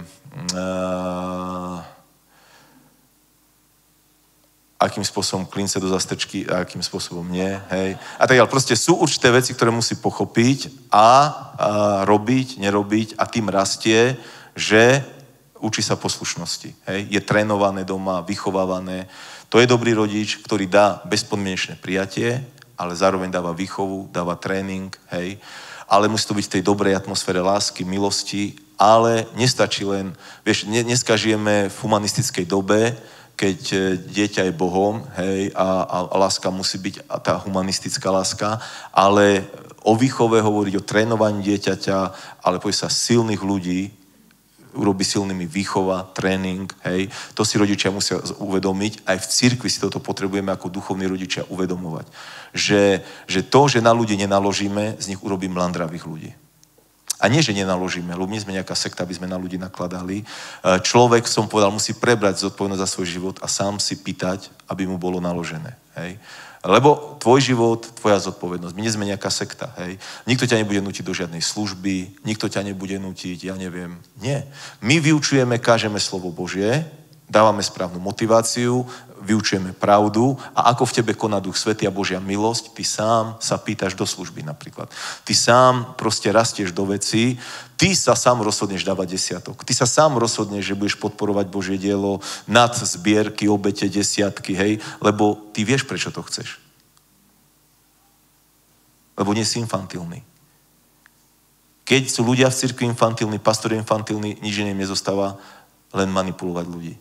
akým spôsobom klince do zastrčky a akým spôsobom nie, hej. A tak ďalej. Proste sú určité veci, ktoré musí pochopiť a robiť, nerobiť a tým rastie, že učí sa poslušnosti, hej. Je trénované doma, vychovávané. To je dobrý rodič, ktorý dá bezpodmienečné prijatie, ale zároveň dáva výchovu, dáva tréning, hej. Ale musí to byť v tej dobrej atmosfére lásky, milosti, ale nestačí len, vieš, dneska žijeme v humanistickej dobe, keď dieťa je Bohom, hej, a láska musí byť tá humanistická láska, ale o výchove hovoriť, o trénovaní dieťaťa, ale povie sa silných ľudí, urobí silnými výchova, tréning, hej. To si rodičia musia uvedomiť, aj v cirkvi si toto potrebujeme ako duchovní rodičia uvedomovať. Že to, že na ľudí nenaložíme, z nich urobí mlandravých ľudí. A nie, že nenaložíme, lebo my sme nejaká sekta, aby sme na ľudí nakladali. Človek, som povedal, musí prebrať zodpovednosť za svoj život a sám si pýtať, aby mu bolo naložené. Hej. Lebo tvoj život, tvoja zodpovednosť. My nie sme nejaká sekta. Hej. Nikto ťa nebude nútiť do žiadnej služby, nikto ťa nebude nútiť, ja neviem. Nie. My vyučujeme, kážeme slovo Božie, dávame správnu motiváciu, vyučujeme pravdu a ako v tebe koná Duch Svätý a Božia milosť, ty sám sa pýtaš do služby napríklad. Ty sám proste rastieš do vecí, ty sa sám rozhodneš dávať desiatok. Ty sa sám rozhodneš, že budeš podporovať Božie dielo nad zbierky, obete, desiatky, hej, lebo ty vieš, prečo to chceš. Lebo nie si infantilný. Keď sú ľudia v cirkvi infantilní, pastori infantilní, nič iné im nezostáva, len manipulovať ľudí.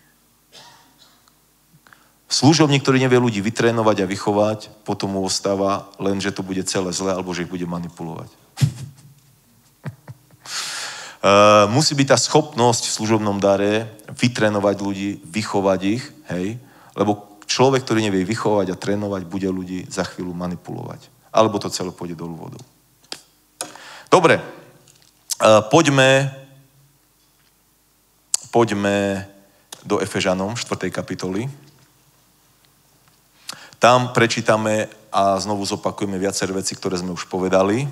Služobník, ktorý nevie ľudí vytrénovať a vychovať, potom mu ostáva len, že to bude celé zlé, alebo že ich bude manipulovať. Musí byť tá schopnosť v služobnom dare vytrénovať ľudí, vychovať ich, hej? Lebo človek, ktorý nevie vychovať a trénovať, bude ľudí za chvíľu manipulovať. Alebo to celé pôjde dolu vodou. Dobre, poďme do Efežanom, 4. kapitoly. Tam prečítame a znovu zopakujeme viaceré veci, ktoré sme už povedali.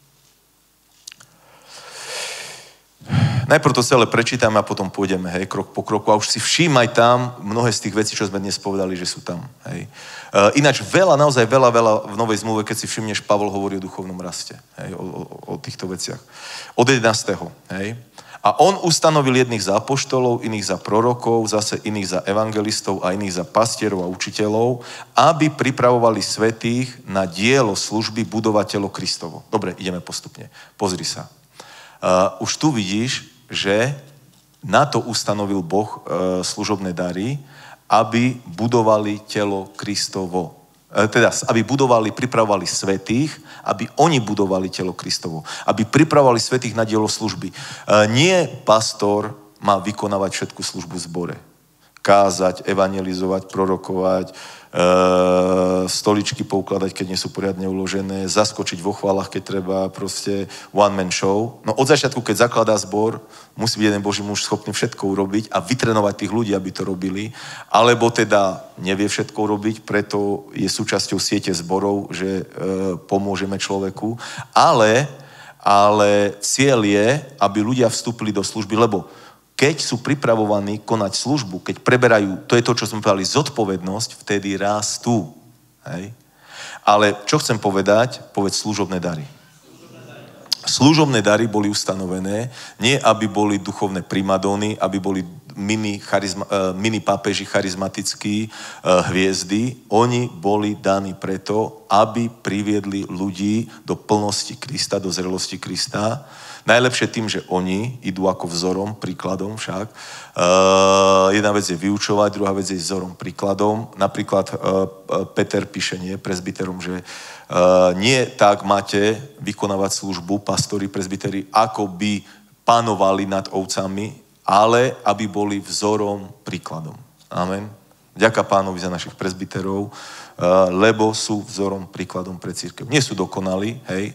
Najprv to celé prečítame a potom pôjdeme, hej, krok po kroku. A už si všímaj tam mnohé z tých vecí, čo sme dnes povedali, že sú tam. Hej. Ináč naozaj veľa v Novej zmluve, keď si všimneš, Pavol hovorí o duchovnom raste. Hej, o týchto veciach. Od 11. Hej. A on ustanovil jedných za apoštolov, iných za prorokov, zase iných za evangelistov a iných za pastierov a učiteľov, aby pripravovali svätých na dielo služby budovateľo Kristovo. Dobre, ideme postupne. Pozri sa. Už tu vidíš, že na to ustanovil Boh služobné dary, aby budovali telo Kristovo. Teda, aby budovali, pripravovali svätých, aby oni budovali telo Kristovo. Aby pripravovali svätých na dielo služby. Nie pastor má vykonávať všetku službu v zbore. Kázať, evangelizovať, prorokovať, stoličky poukladať, keď nie sú poriadne uložené, zaskočiť vo chválach, keď treba, proste one man show. No od začiatku, keď zakladá zbor, musí byť jeden Boží muž schopný všetko urobiť a vytrenovať tých ľudí, aby to robili, alebo teda nevie všetko urobiť, preto je súčasťou siete zborov, že pomôžeme človeku, ale cieľ je, aby ľudia vstúpili do služby, lebo keď sú pripravovaní konať službu, keď preberajú, to je to, čo sme povedali, zodpovednosť, vtedy rastú. Hej? Ale čo chcem povedať? Povedz služobné dary. Služobné dary boli ustanovené, nie aby boli duchovné primadóny, aby boli mini pápeži charizmatickí hviezdy. Oni boli daní preto, aby priviedli ľudí do plnosti Krista, do zrelosti Krista. Najlepšie tým, že oni idú ako vzorom, príkladom však. Jedna vec je vyučovať, druhá vec je vzorom, príkladom. Napríklad Peter píše, presbyterom, že nie tak máte vykonávať službu, pastori, presbyteri, ako by panovali nad ovcami, ale aby boli vzorom, príkladom. Amen. Ďaká Pánovi za našich presbyterov, lebo sú vzorom, príkladom pre cirkev. Nie sú dokonali, hej,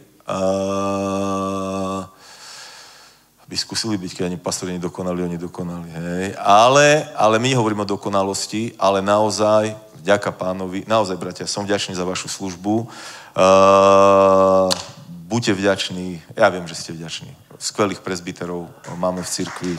aby skúsili byť, keď ani pastori nedokonali, oni dokonali, hej. Ale my nehovoríme o dokonalosti, ale naozaj, vďaka Pánovi, naozaj, bratia, som vďačný za vašu službu. Buďte vďační, ja viem, že ste vďační. Skvelých presbyterov máme v cirkvi.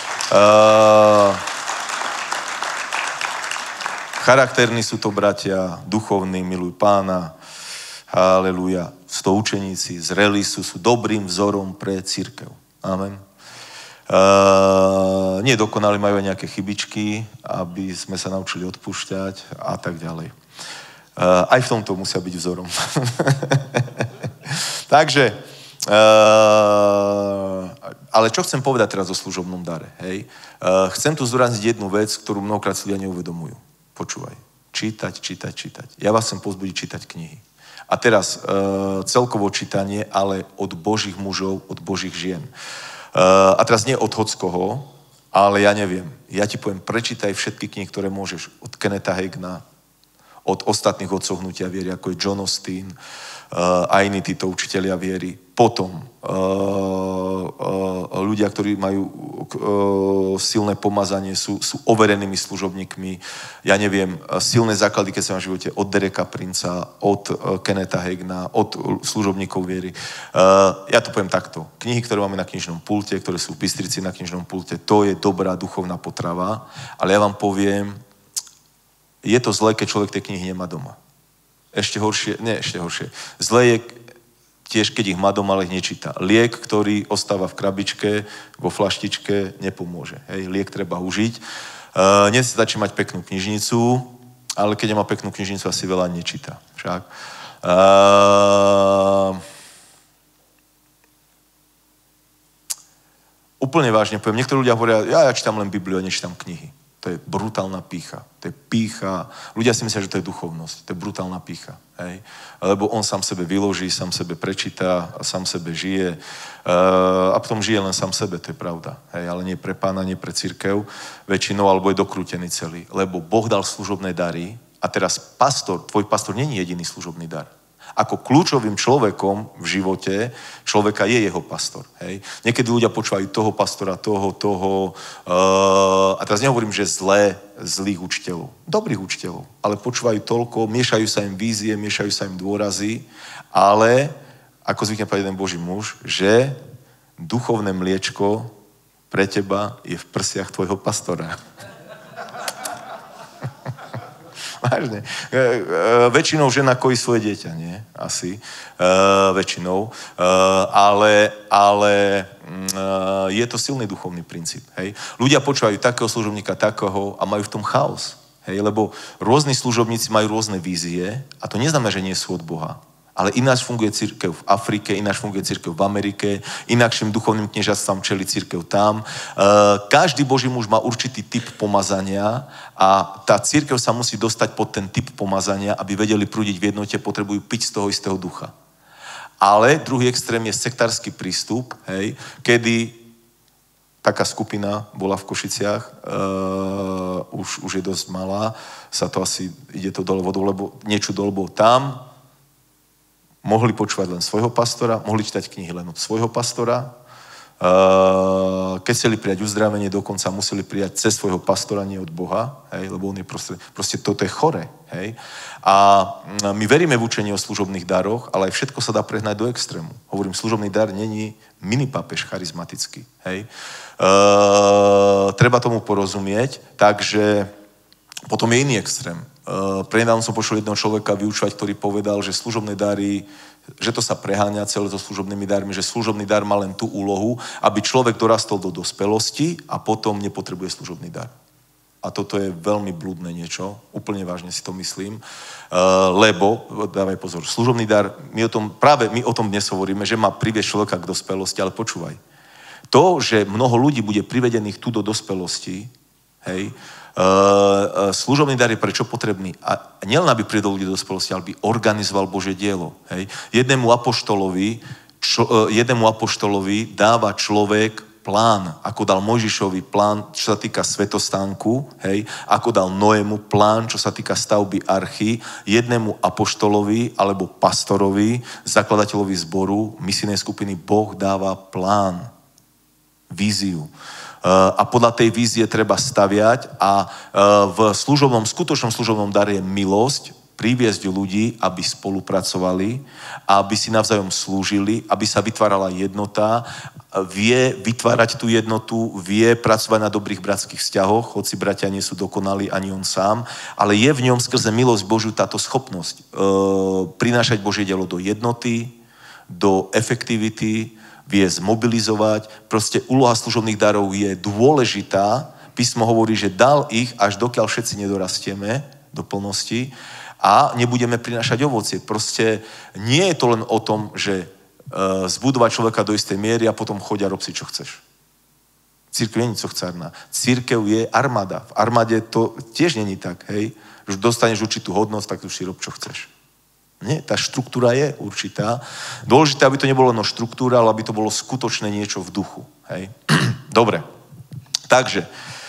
Charakterní sú to bratia, duchovní, milujú Pána. Halelúja. Sú to učeníci, zrelí sú dobrým vzorom pre cirkev. Amen. Nie dokonali, majú aj nejaké chybičky, aby sme sa naučili odpúšťať a tak ďalej. Aj v tomto musia byť vzorom. Takže, ale čo chcem povedať teraz o služobnom dare? Hej? Chcem tu zdôrazniť jednu vec, ktorú mnohokrát ľudia neuvedomujú. Počúvaj. Čítať. Ja vás chcem povzbudiť čítať knihy. A teraz celkovo čítanie, ale od Božích mužov, od Božích žien. A teraz nie od hockoho, ale ja neviem. Ja ti poviem, prečítaj všetky knihy, ktoré môžeš. Od Kennetha Hagina, od ostatných otcov hnutia viery, ako je John Osteen, a iní títo učitelia viery. Potom ľudia, ktorí majú silné pomazanie, sú overenými služobníkmi. Ja neviem, silné základy, keď sa v živote, od Dereka Princa, od Kennetha Hagina, od služobníkov viery. Ja to poviem takto. Knihy, ktoré máme na knižnom pulte, ktoré sú v Bystrici na knižnom pulte, to je dobrá duchovná potrava, ale ja vám poviem, je to zlé, keď človek tie knihy nemá doma. Ešte horšie. Zlé je tiež, keď ich má doma, ale ich nečíta. Liek, ktorý ostáva v krabičke, vo flaštičke, nepomôže. Hej, liek treba užiť. Nestačí mať peknú knižnicu, ale keď má peknú knižnicu, asi veľa nečíta. Však. Úplne vážne poviem, niektorí ľudia hovoria, ja čítam len Bibliu a nečítam knihy. To je brutálna pýcha. To je pýcha. Ľudia si myslia, že to je duchovnosť. To je brutálna pýcha. Hej? Lebo on sám sebe vyloží, sám sebe prečíta a sám sebe žije. A potom žije len sám sebe, to je pravda. Hej? Ale nie pre pána, nie pre cirkev väčšinou, alebo je dokrútený celý. Lebo Boh dal služobné dary a teraz tvoj pastor nie je jediný služobný dar. Ako kľúčovým človekom v živote človeka je jeho pastor. Hej? Niekedy ľudia počúvajú toho pastora, toho. A teraz nehovorím, že zlých učiteľov. Dobrých učiteľov. Ale počúvajú toľko, miešajú sa im vízie, miešajú sa im dôrazy, ale, ako zvykne povedať jeden Boží muž, že duchovné mliečko pre teba je v prsiach tvojho pastora. Vážne. Väčšinou žena kojí svoje dieťa, nie? Asi. Väčšinou. Ale je to silný duchovný princíp. Hej? Ľudia počúvajú takého služobníka, takého a majú v tom chaos. Hej? Lebo rôzni služobníci majú rôzne vízie a to neznamená, že nie sú od Boha. Ale ináč funguje cirkev v Afrike, ináč funguje cirkev v Amerike, inakším duchovným kniežatstvám čelí cirkev tam. Každý Boží muž má určitý typ pomazania a tá cirkev sa musí dostať pod ten typ pomazania, aby vedeli prúdiť v jednote, potrebujú piť z toho istého ducha. Ale druhý extrém je sektársky prístup, hej, kedy taká skupina bola v Košiciach, už je dosť malá, sa to asi, ide to dole vodou, lebo niečo dole bolo tam, mohli počúvať len svojho pastora, mohli čítať knihy len od svojho pastora. Keď chceli prijať uzdravenie, dokonca museli prijať cez svojho pastora, nie od Boha, hej, lebo on je proste toto je chore. Hej. A my veríme v učení o služobných daroch, ale aj všetko sa dá prehnať do extrému. Hovorím, služobný dar není minipápež charizmatický. Hej. Treba tomu porozumieť, takže potom je iný extrém. Prednedávno som počul jedného človeka vyučovať, ktorý povedal, že služobné dary, že to sa preháňa celé so služobnými darmi, že služobný dar má len tú úlohu, aby človek dorastol do dospelosti a potom nepotrebuje služobný dar. A toto je veľmi blúdne niečo, úplne vážne si to myslím, lebo, dávaj pozor, služobný dar, my o tom dnes hovoríme, že má priviesť človeka k dospelosti, ale počúvaj. To, že mnoho ľudí bude privedených tu do dospelosti, hej, služobný dar je prečo potrebný? A nielen, aby privedol ľudí do dospelosti, ale aby organizoval Božie dielo. Hej. Jednému apoštolovi dáva človek plán, ako dal Mojžišovi plán, čo sa týka svätostánku, hej, ako dal Noému plán, čo sa týka stavby archy, jednému apoštolovi alebo pastorovi, zakladateľovi zboru, misijnej skupiny, Boh dáva plán, víziu. A podľa tej vízie treba staviať a v skutočnom služobnom dare je milosť priviesť ľudí, aby spolupracovali, aby si navzájom slúžili, aby sa vytvárala jednota, vie vytvárať tú jednotu, vie pracovať na dobrých bratských vzťahoch, hoci bratia nie sú dokonalí, ani on sám, ale je v ňom skrze milosť Božiu táto schopnosť prinášať Božie dielo do jednoty, do efektivity, vie zmobilizovať. Proste úloha služobných darov je dôležitá. Písmo hovorí, že dal ich, až dokiaľ všetci nedorastieme do plnosti a nebudeme prinášať ovocie. Proste nie je to len o tom, že zbudovať človeka do istej miery a potom choď a rob si, čo chceš. Cirkev nie je cochcárna. Cirkev je armáda. V armáde to tiež není tak, hej. Že dostaneš určitú hodnosť, tak už si rob, čo chceš. Nie, tá štruktúra je určitá. Dôležité, aby to nebolo len štruktúra, ale aby to bolo skutočné niečo v duchu. Hej? Dobre. Takže,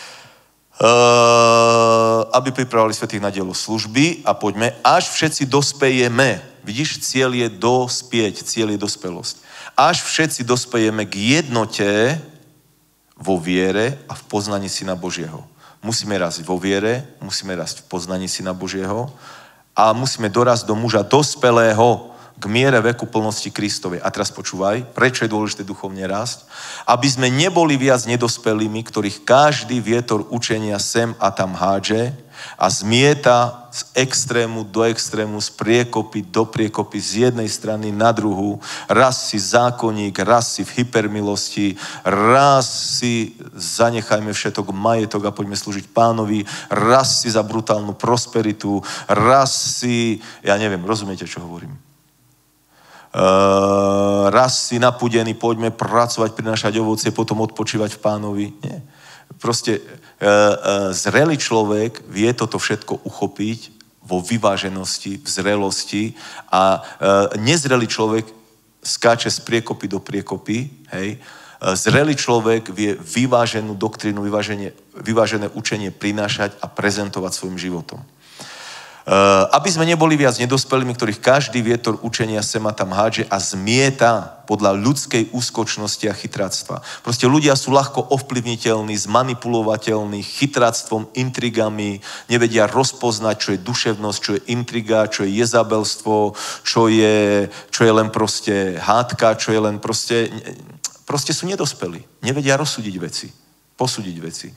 aby pripravili svätých na dielo služby a poďme, až všetci dospejeme. Vidíš, cieľ je dospieť, cieľ je dospelosť. Až všetci dospejeme k jednote vo viere a v poznaní Syna Božieho. Musíme rásť vo viere, musíme rásť v poznaní Syna Božieho a musíme dorásť do muža dospelého. k miere veku plnosti Kristovej. A teraz počúvaj, prečo je dôležité duchovne rásť? Aby sme neboli viac nedospelými, ktorých každý vietor učenia sem a tam hádže a zmieta z extrému do extrému, z priekopy do priekopy, z jednej strany na druhú. Raz si zákonník, raz si v hypermilosti, raz si zanechajme všetok majetok a poďme slúžiť Pánovi, raz si za brutálnu prosperitu, raz si, ja neviem, rozumiete, čo hovorím? Raz si napudený, poďme pracovať, prinášať ovocie, potom odpočívať v Pánovi. Nie. Proste zrelý človek vie toto všetko uchopiť vo vyváženosti, v zrelosti a nezrelý človek skáče z priekopy do priekopy, hej. Zrelý človek vie vyváženú doktrínu, vyvážené učenie prinášať a prezentovať svojim životom. Aby sme neboli viac nedospelými, ktorých každý vietor učenia sema tam hádže a zmieta podľa ľudskej úskočnosti a chytráctva. Proste ľudia sú ľahko ovplyvniteľní, zmanipulovateľní chytráctvom, intrigami, nevedia rozpoznať, čo je duševnosť, čo je intriga, čo je jezabelstvo, čo je len proste hádka, čo je len proste sú nedospelí. Nevedia rozsúdiť veci, posúdiť veci.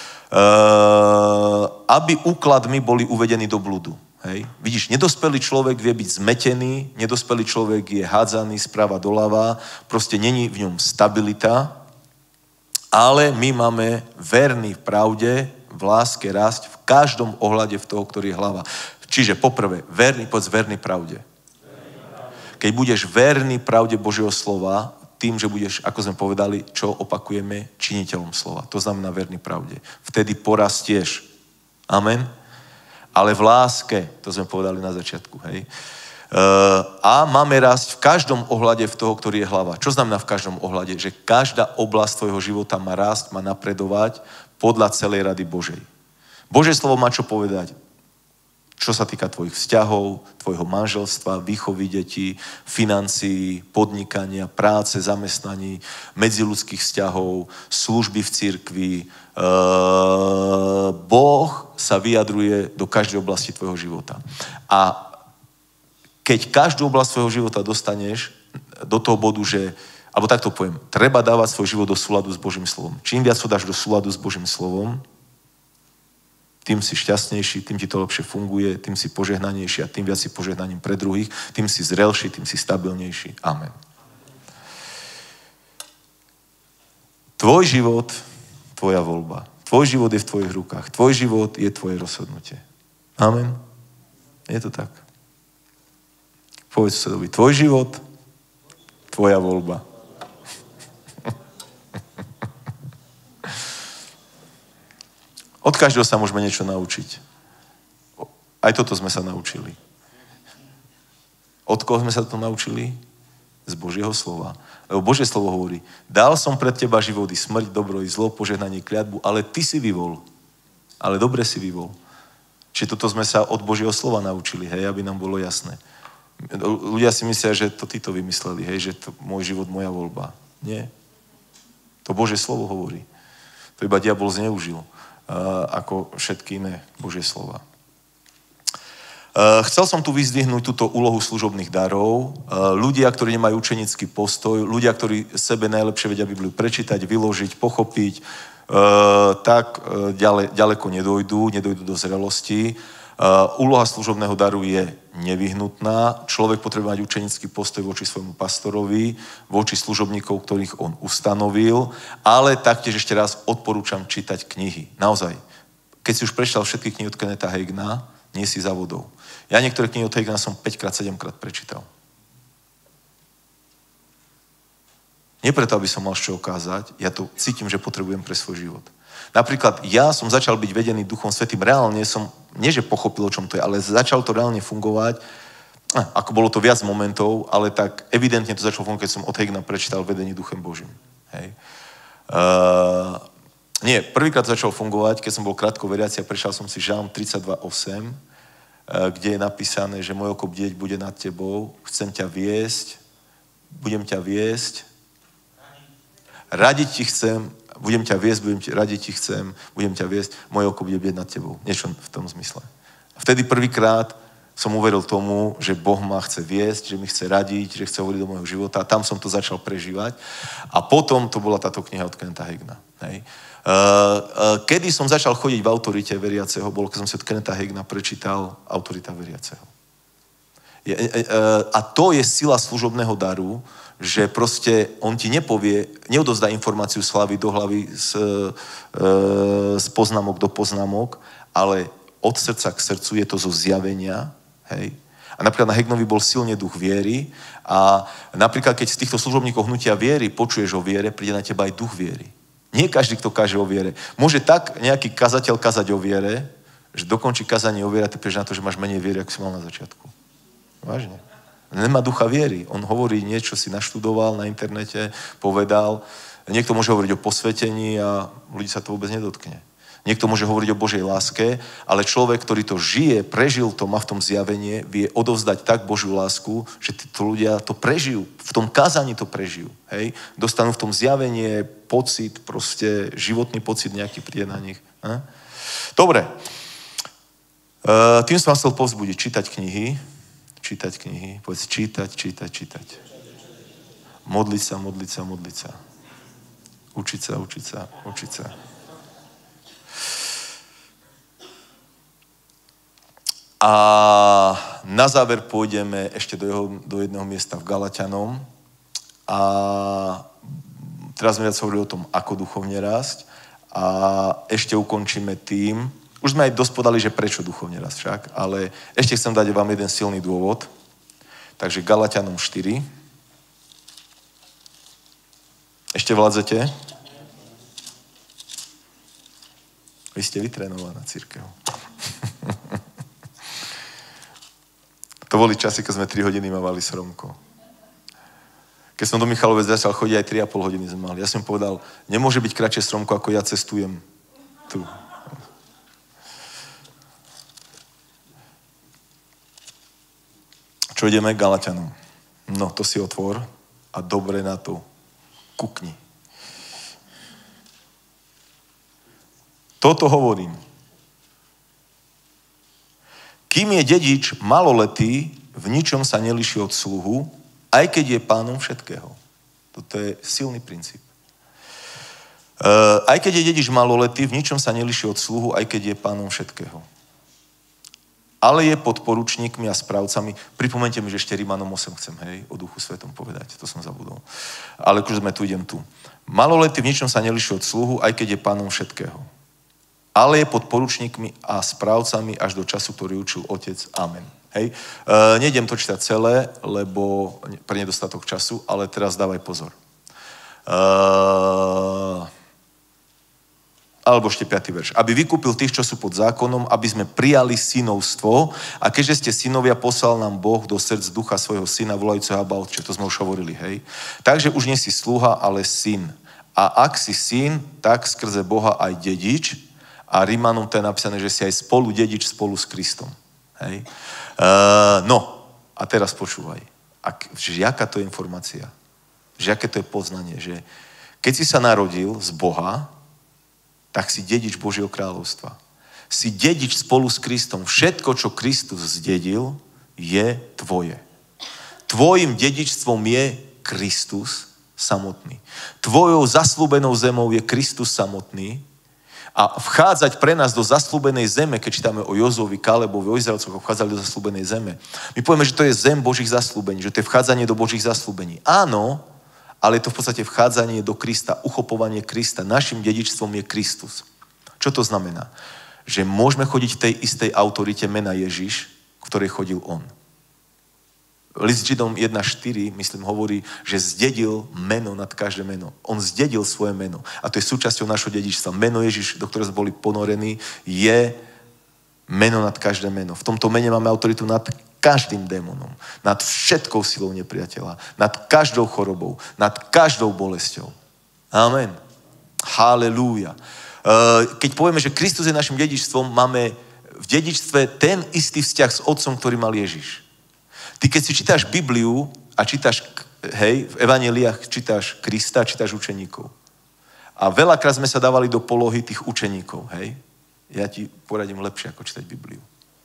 Aby úkladmi boli uvedení do bludu. Hej. Vidíš, nedospelý človek vie byť zmetený, nedospelý človek je hádzaný sprava doľava, proste není v ňom stabilita, ale my máme verný v pravde, v láske rásť v každom ohľade v toho, ktorý je hlava. Čiže poprvé, verný pravde. Keď budeš verný pravde Božieho slova, tým, že budeš, ako sme povedali, čo opakujeme, činiteľom slova. To znamená verný pravde. Vtedy porastieš. Amen. Ale v láske, to sme povedali na začiatku, hej. A máme rásť v každom ohľade v toho, ktorý je hlava. Čo znamená v každom ohľade? Že každá oblasť tvojho života má rásť, má napredovať podľa celej rady Božej. Božie slovo má čo povedať. Čo sa týka tvojich vzťahov, tvojho manželstva, výchovy detí, financií, podnikania, práce, zamestnaní, medziľudských vzťahov, služby v cirkvi. Boh sa vyjadruje do každej oblasti tvojho života. A keď každú oblasť tvojho života dostaneš do toho bodu, že, alebo takto poviem, treba dávať svoj život do súladu s Božím slovom. Čím viac ho dáš do súladu s Božím slovom, tým si šťastnejší, tým ti to lepšie funguje, tým si požehnanejší a tým viac si požehnaním pre druhých, tým si zrelší, tým si stabilnejší. Amen. Tvoj život, tvoja voľba. Tvoj život je v tvojich rukách. Tvoj život je tvoje rozhodnutie. Amen. Je to tak. Povedz susedovi, tvoj život, tvoja voľba. Od každého sa môžeme niečo naučiť. Aj toto sme sa naučili. Od koho sme sa to naučili? Z Božieho slova. Lebo Božie slovo hovorí, dal som pred teba život i smrť, dobro i zlo, požehnanie, kliatbu, ale ty si vyvol. Ale dobre si vyvol. Čiže toto sme sa od Božieho slova naučili, hej, aby nám bolo jasné. Ľudia si myslia, že to títo vymysleli, hej, že to môj život, moja voľba. Nie. To Božie slovo hovorí. To iba diabol zneužil. Ako všetky iné Božie slova. Chcel som tu vyzdvihnúť túto úlohu služobných darov. Ľudia, ktorí nemajú učenický postoj, ľudia, ktorí sebe najlepšie vedia Bibliu prečítať, vyložiť, pochopiť, tak ďaleko nedojdu do zrelosti. Úloha služobného daru je nevyhnutná. Človek potrebuje mať učenický postoj voči svojmu pastorovi, voči služobníkov, ktorých on ustanovil, ale taktiež ešte raz odporúčam čítať knihy. Naozaj. Keď si už prečítal všetky knihy od Kennetha Hagina, nie si za vodou. Ja niektoré knihy od Hagina som 5-krát, 7-krát prečítal. Nie preto, aby som mal čo ukázať, ja to cítim, že potrebujem pre svoj život. Napríklad ja som začal byť vedený Duchom Svätým. Reálne som, nie že pochopil, o čom to je, ale začal to reálne fungovať. Ako bolo to viac momentov, ale tak evidentne to začalo fungovať, keď som od Hagina prečítal vedenie Duchem Božím. Hej. Prvýkrát začal fungovať, keď som bol krátko veriaci a prečítal som si Žalm 32:8, kde je napísané, že môj oko bdieť bude nad tebou, chcem ťa viesť, budem ťa viesť, radiť ti chcem, budem ťa viesť, radiť ti chcem, budem ťa viesť, moje oko bude bdieť nad tebou. Niečo v tom zmysle. A vtedy prvýkrát som uveril tomu, že Boh ma chce viesť, že mi chce radiť, že chce hovoriť do môjho života. A tam som to začal prežívať. A potom to bola táto kniha od Kennetha Hagina. Hej. Kedy som začal chodiť v autorite veriaceho, bolo, keď som si od Kennetha Hagina prečítal Autorita veriaceho. A to je sila služobného daru, že proste on ti nepovie, neodovzdá informáciu z hlavy do hlavy, z poznámok do poznámok, ale od srdca k srdcu je to zo zjavenia. Hej. A napríklad na Haginovi bol silne duch viery a napríklad, keď z týchto služobníkov hnutia viery počuješ o viere, príde na teba aj duch viery. Nie každý, kto káže o viere. Môže tak nejaký kazateľ kazať o viere, že dokončí kazanie o viere a ty prídeš na to, že máš menej viery, ako si mal na začiatku. Vážne. Nemá ducha viery. On hovorí niečo, si naštudoval na internete, povedal. Niekto môže hovoriť o posvetení a ľudí sa to vôbec nedotkne. Niekto môže hovoriť o Božej láske, ale človek, ktorý to žije, prežil to, má v tom zjavenie, vie odovzdať tak Božiu lásku, že títo ľudia to prežijú. V tom kázaní to prežijú. Hej? Dostanú v tom zjavenie pocit, proste životný pocit nejaký príde na nich. Dobre. Tým som vás chcel povzbudiť. Čítať knihy. Povedz čítať. Modliť sa. Učiť sa. A na záver pôjdeme ešte do jedného miesta v Galatianom. A teraz sme viac hovorili o tom, ako duchovne rásť. A ešte ukončíme tým, už sme aj dosť podali, že prečo duchovne rásť však, ale ešte chcem dať vám jeden silný dôvod. Takže Galatianom 4. Ešte vládzete? Vy ste vytrénovaná cirkev. To boli časy, keď sme 3 hodiny mávali s Romkou. Keď som do Michalovec začal chodiť, aj 3,5 hodiny sme mali. Ja som povedal, nemôže byť kratšie s Romkou, ako ja cestujem tu. Čo ideme? Galatianom. No, to si otvor a dobre na to kukni. Toto hovorím. Kým je dedič maloletý, v ničom sa nelíši od sluhu, aj keď je pánom všetkého. Toto je silný princíp. Aj keď je dedič maloletý, v ničom sa nelíši od sluhu, aj keď je pánom všetkého. Ale je pod poručníkmi a správcami. Pripomeňte mi, že ešte Rímanom 8 chcem, hej, o Duchu Svetom povedať. To som zabudol. Ale už sme tu, idem tu. Maloletý v ničom sa nelíši od sluhu, aj keď je pánom všetkého. Ale je pod poručníkmi a správcami až do času, ktorý učil Otec. Amen. Hej. Nejdem to čítať celé, lebo pre nedostatok času, ale teraz dávaj pozor. Alebo ešte 5. verš. Aby vykúpil tých, čo sú pod zákonom, aby sme prijali synovstvo a keďže ste synovia, poslal nám Boh do srdc ducha svojho syna, volajúceho Abba Otče. To sme už hovorili, hej. Takže už nie si sluha, ale syn. A ak si syn, tak skrze Boha aj dedič. A Rímanom to je napísané, že si aj spolu dedič spolu s Kristom. Hej. No, a teraz počúvaj. Že jaká to je informácia? Že aké to je poznanie? Že keď si sa narodil z Boha, tak si dedič Božieho kráľovstva. Si dedič spolu s Kristom. Všetko, čo Kristus zdedil, je tvoje. Tvojim dedičstvom je Kristus samotný. Tvojou zasľúbenou zemou je Kristus samotný. A vchádzať pre nás do zasľúbenej zeme, keď čítame o Jozovi, Kalebovi, o Izraelcoch, vchádzali do zasľúbenej zeme. My povieme, že to je zem Božích zasľúbení, že to je vchádzanie do Božích zasľúbení. Áno, ale je to v podstate vchádzanie do Krista, uchopovanie Krista. Našim dedičstvom je Kristus. Čo to znamená? Že môžeme chodiť v tej istej autorite mena Ježiš, v ktorej chodil on. List Židom 1.4, myslím, hovorí, že zdedil meno nad každé meno. On zdedil svoje meno. A to je súčasťou našho dedičstva. Meno Ježiš, do ktorého sme boli ponorení, je meno nad každé meno. V tomto mene máme autoritu nad každým démonom. Nad všetkou silou nepriateľa. Nad každou chorobou. Nad každou bolesťou. Amen. Halelúja. Keď povieme, že Kristus je našim dedičstvom, máme v dedičstve ten istý vzťah s Otcom, ktorý mal Ježiš. Ty keď si čítaš Bibliu a čítaš, hej, v evanjeliách čítaš Krista, čítaš učeníkov. A veľakrát sme sa dávali do polohy tých učeníkov, hej. Ja ti poradím lepšie, ako čítať Bibliu.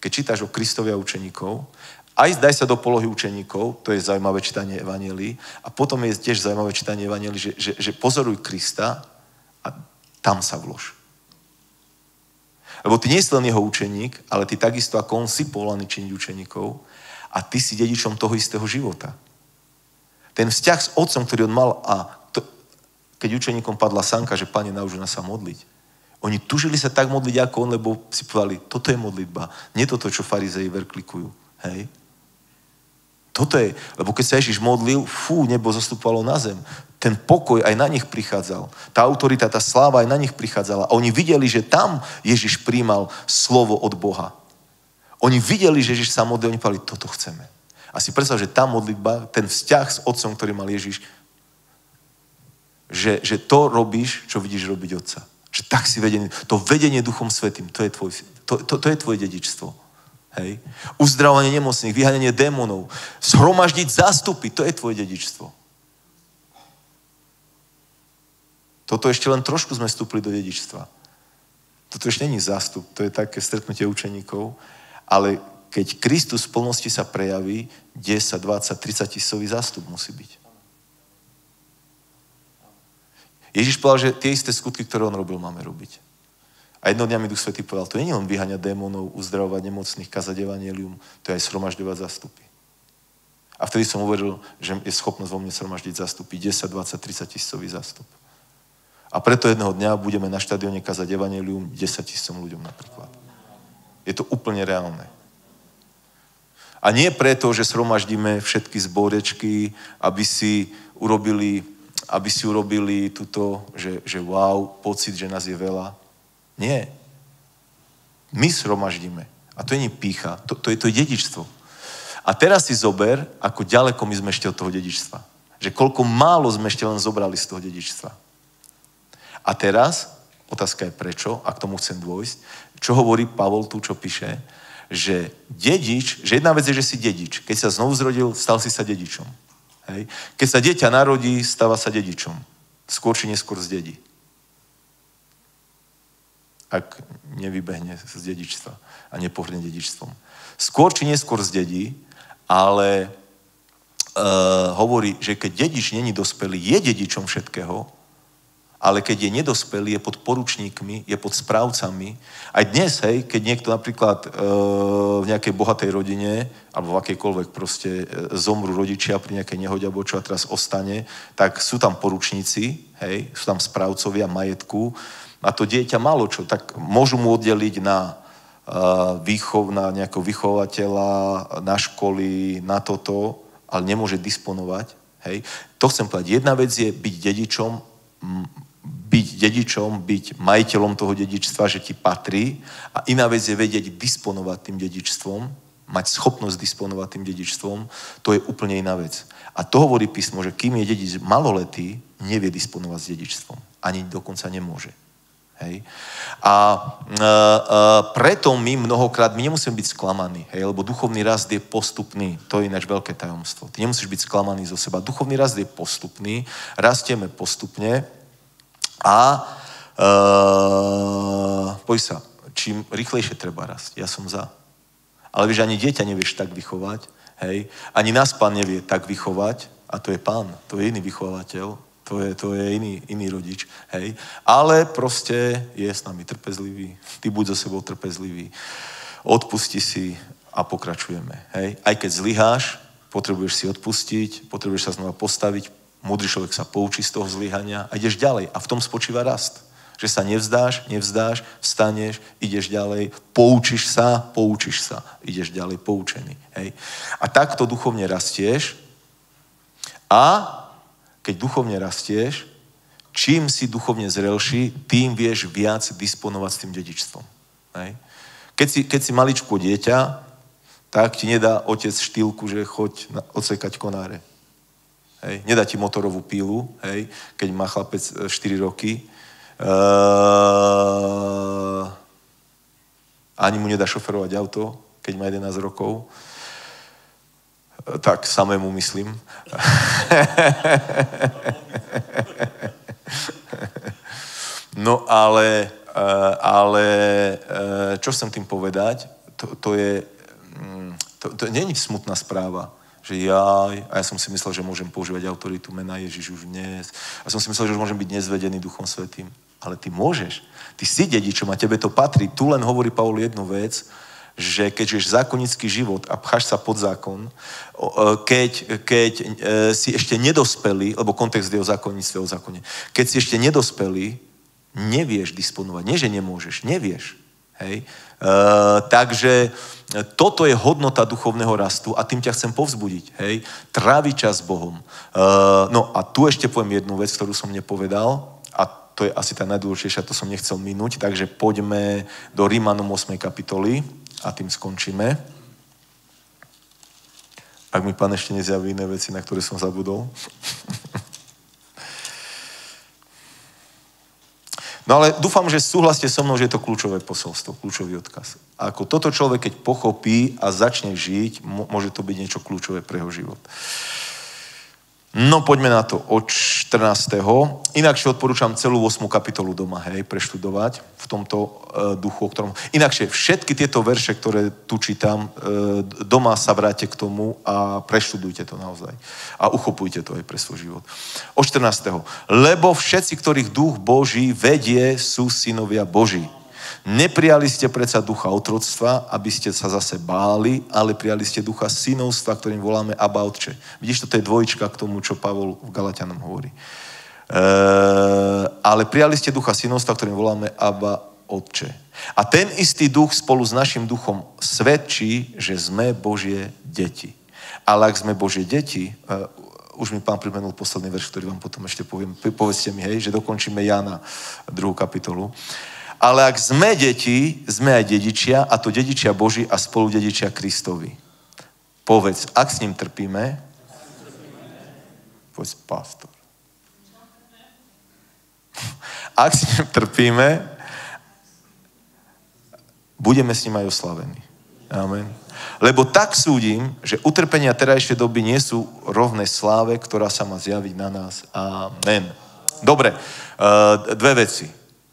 keď čítaš o Kristovi a učeníkov, aj daj sa do polohy učeníkov, to je zaujímavé čítanie evanjelií, a potom je tiež zaujímavé čítanie evanjelií, že pozoruj Krista a tam sa vlož. Lebo ty nie si len jeho učeník, ale ty takisto ako on si povolaný činiť učeníkov a ty si dedičom toho istého života. Ten vzťah s otcom, ktorý on mal keď učeníkom padla sanka, že Pane, nauč nás sa modliť. Oni tužili sa tak modliť ako on, lebo si povedali, toto je modlitba. Nie toto, čo farizeji verklikujú. Hej? Toto je, lebo keď sa Ježiš modlil, nebo zostupovalo na zem. Ten pokoj aj na nich prichádzal. Tá autorita, tá sláva aj na nich prichádzala. A oni videli, že tam Ježiš príjmal slovo od Boha. Oni videli, že Ježiš sa modlil, oni povedali, toto chceme. A si predstav, že tá modlitba, ten vzťah s otcom, ktorý mal Ježiš, že to robíš, čo vidíš robiť otca. Že tak si vedený. To vedenie Duchom Svätým, to je tvoje dedičstvo. Hej. Uzdravovanie nemocných, vyháňanie démonov, zhromaždiť zástupy, to je tvoje dedičstvo. Toto ešte len trošku sme vstúpili do dedičstva. Toto ešte není zástup, to je také stretnutie učeníkov, ale keď Kristus v plnosti sa prejaví, 10, 20, 30 tisícový zástup musí byť. Ježiš povedal, že tie isté skutky, ktoré on robil, máme robiť. A jedného dňa mi Duch Svätý povedal, to nie je len vyháňať démonov, uzdravovať nemocných, kazať evanjelium, to je aj shromažďovať zástupy. A vtedy som uveril, že je schopnosť vo mne shromaždiť zástupy, 10, 20, 30 tisícový zástup. A preto jedného dňa budeme na štadióne kazať evanjelium 10 tisícom ľuďom napríklad. Je to úplne reálne. A nie preto, že shromaždíme všetky zborečky, aby si urobili túto, že wow, pocit, že nás je veľa. Nie. My shromaždíme. A to nie je pýcha. To je dedičstvo. A teraz si zober, ako ďaleko my sme ešte od toho dedičstva. Že koľko málo sme ešte len zobrali z toho dedičstva. A teraz, otázka je prečo, a k tomu chcem dôjsť, čo hovorí Pavol tu, čo píše, že dedič, že jedna vec je, že si dedič. Keď sa znovu zrodil, stal si sa dedičom. Hej. Keď sa dieťa narodí, stáva sa dedičom. Skôr či neskôr zdedí. Ak nevybehne z dedičstva a nepohrne dedičstvom. Skôr či neskôr zdedí, ale hovorí, že keď dedič není dospelý, je dedičom všetkého, ale keď je nedospelý, je pod poručníkmi, je pod správcami. Aj dnes, hej, keď niekto napríklad v nejakej bohatej rodine, alebo v akejkoľvek proste zomru rodičia pri nejakej nehode, alebo čo a teraz ostane, tak sú tam poručníci, hej, sú tam správcovia majetku a to dieťa malo čo, tak môžu mu oddeliť na na nejakého vychovateľa, na školy, na toto, ale nemôže disponovať, hej. To chcem povedať, jedna vec je byť dedičom, byť majiteľom toho dedičstva, že ti patrí. A iná vec je vedieť disponovať tým dedičstvom, mať schopnosť disponovať tým dedičstvom, to je úplne iná vec. A to hovorí písmo, že kým je dedič maloletý, nevie disponovať s dedičstvom. Ani dokonca nemôže. Hej. A preto my mnohokrát, my nemusíme byť sklamaní, hej, lebo duchovný rast je postupný. To je ináč veľké tajomstvo. Ty nemusíš byť sklamaný zo seba. Duchovný rast je postupný, rastieme postupne a poj sa, čím rýchlejšie treba rásť. Ja som za. Ale vieš, ani dieťa nevieš tak vychovať, hej. Ani nás Pán nevie tak vychovať, a to je Pán, to je iný vychovateľ, to je iný rodič, hej. Ale proste je s nami trpezlivý, ty buď so sebou trpezlivý, odpusti si a pokračujeme, hej. Aj keď zlyháš, potrebuješ si odpustiť, potrebuješ sa znova postaviť, múdry človek sa poučí z toho zlyhania a ideš ďalej. A v tom spočíva rast. Že sa nevzdáš, vstaneš, ideš ďalej, poučíš sa, ideš ďalej poučený. Hej. A takto duchovne rastieš a keď duchovne rastieš, čím si duchovne zrelší, tým vieš viac disponovať s tým dedičstvom. Hej. Keď si maličko dieťa, tak ti nedá otec štýlku, že choď odsekať konáre. Hej. Nedá ti motorovú pílu, hej, keď má chlapec 4 roky. Ani mu nedá šoferovať auto, keď má 11 rokov. Tak samému myslím. No ale čo chcem tým povedať? to nie je smutná správa, že ja som si myslel, že môžem používať autoritu mena Ježiš už dnes. Ja som si myslel, že už môžem byť nezvedený Duchom Svätým. Ale ty môžeš. Ty si dedičom a tebe to patrí. Tu len hovorí Pavol jednu vec, že keď žiješ zákonnický život a pcháš sa pod zákon, keď si ešte nedospelý, lebo kontext je o zákonníctve, o zákone, keď si ešte nedospelý, nevieš disponovať. Nie, že nemôžeš, nevieš. Hej? Takže toto je hodnota duchovného rastu a tým ťa chcem povzbudiť. Hej? Tráviť čas s Bohom. No a tu ešte poviem jednu vec, ktorú som nepovedal a to je asi tá najdôležitejšia, to som nechcel minúť, takže poďme do Rímanom 8. kapitoly a tým skončíme. Ak mi Pán ešte nezjaví iné veci, na ktoré som zabudol. No ale dúfam, že súhlasíte so mnou, že je to kľúčové posolstvo, kľúčový odkaz. A ako toto človek, keď pochopí a začne žiť, môže to byť niečo kľúčové pre jeho život. No poďme na to od 14. Inakšie odporúčam celú 8. kapitolu doma, preštudovať v tomto duchu, o ktorom... Inakšie všetky tieto verše, ktoré tu čítam, doma sa vráte k tomu a preštudujte to naozaj. A uchopujte to aj pre svoj život. Od 14. Lebo všetci, ktorých duch Boží vedie, sú synovia Boží. Neprijali ste predsa ducha otroctva, aby ste sa zase báli, ale prijali ste ducha synovstva, ktorým voláme Abba Otče. Vidíš, to je dvojička k tomu, čo Pavol v Galatianom hovorí. Ale prijali ste ducha synovstva, ktorým voláme Abba Otče. A ten istý duch spolu s našim duchom svedčí, že sme Božie deti. Ale ak sme Božie deti, už mi Pán pripomenul posledný verš, ktorý vám potom ešte poviem. Povedzte mi, že dokončíme Jána 2. kapitolu. Ale ak sme deti, sme aj dedičia, a to dedičia Boží a spolu dedičia Kristovi. Povedz, ak s ním trpíme, povedz, pastor. Ak s ním trpíme, budeme s ním aj oslavení. Amen. Lebo tak súdim, že utrpenia terajšej doby nie sú rovné sláve, ktorá sa má zjaviť na nás. Amen. Dobre, dve veci.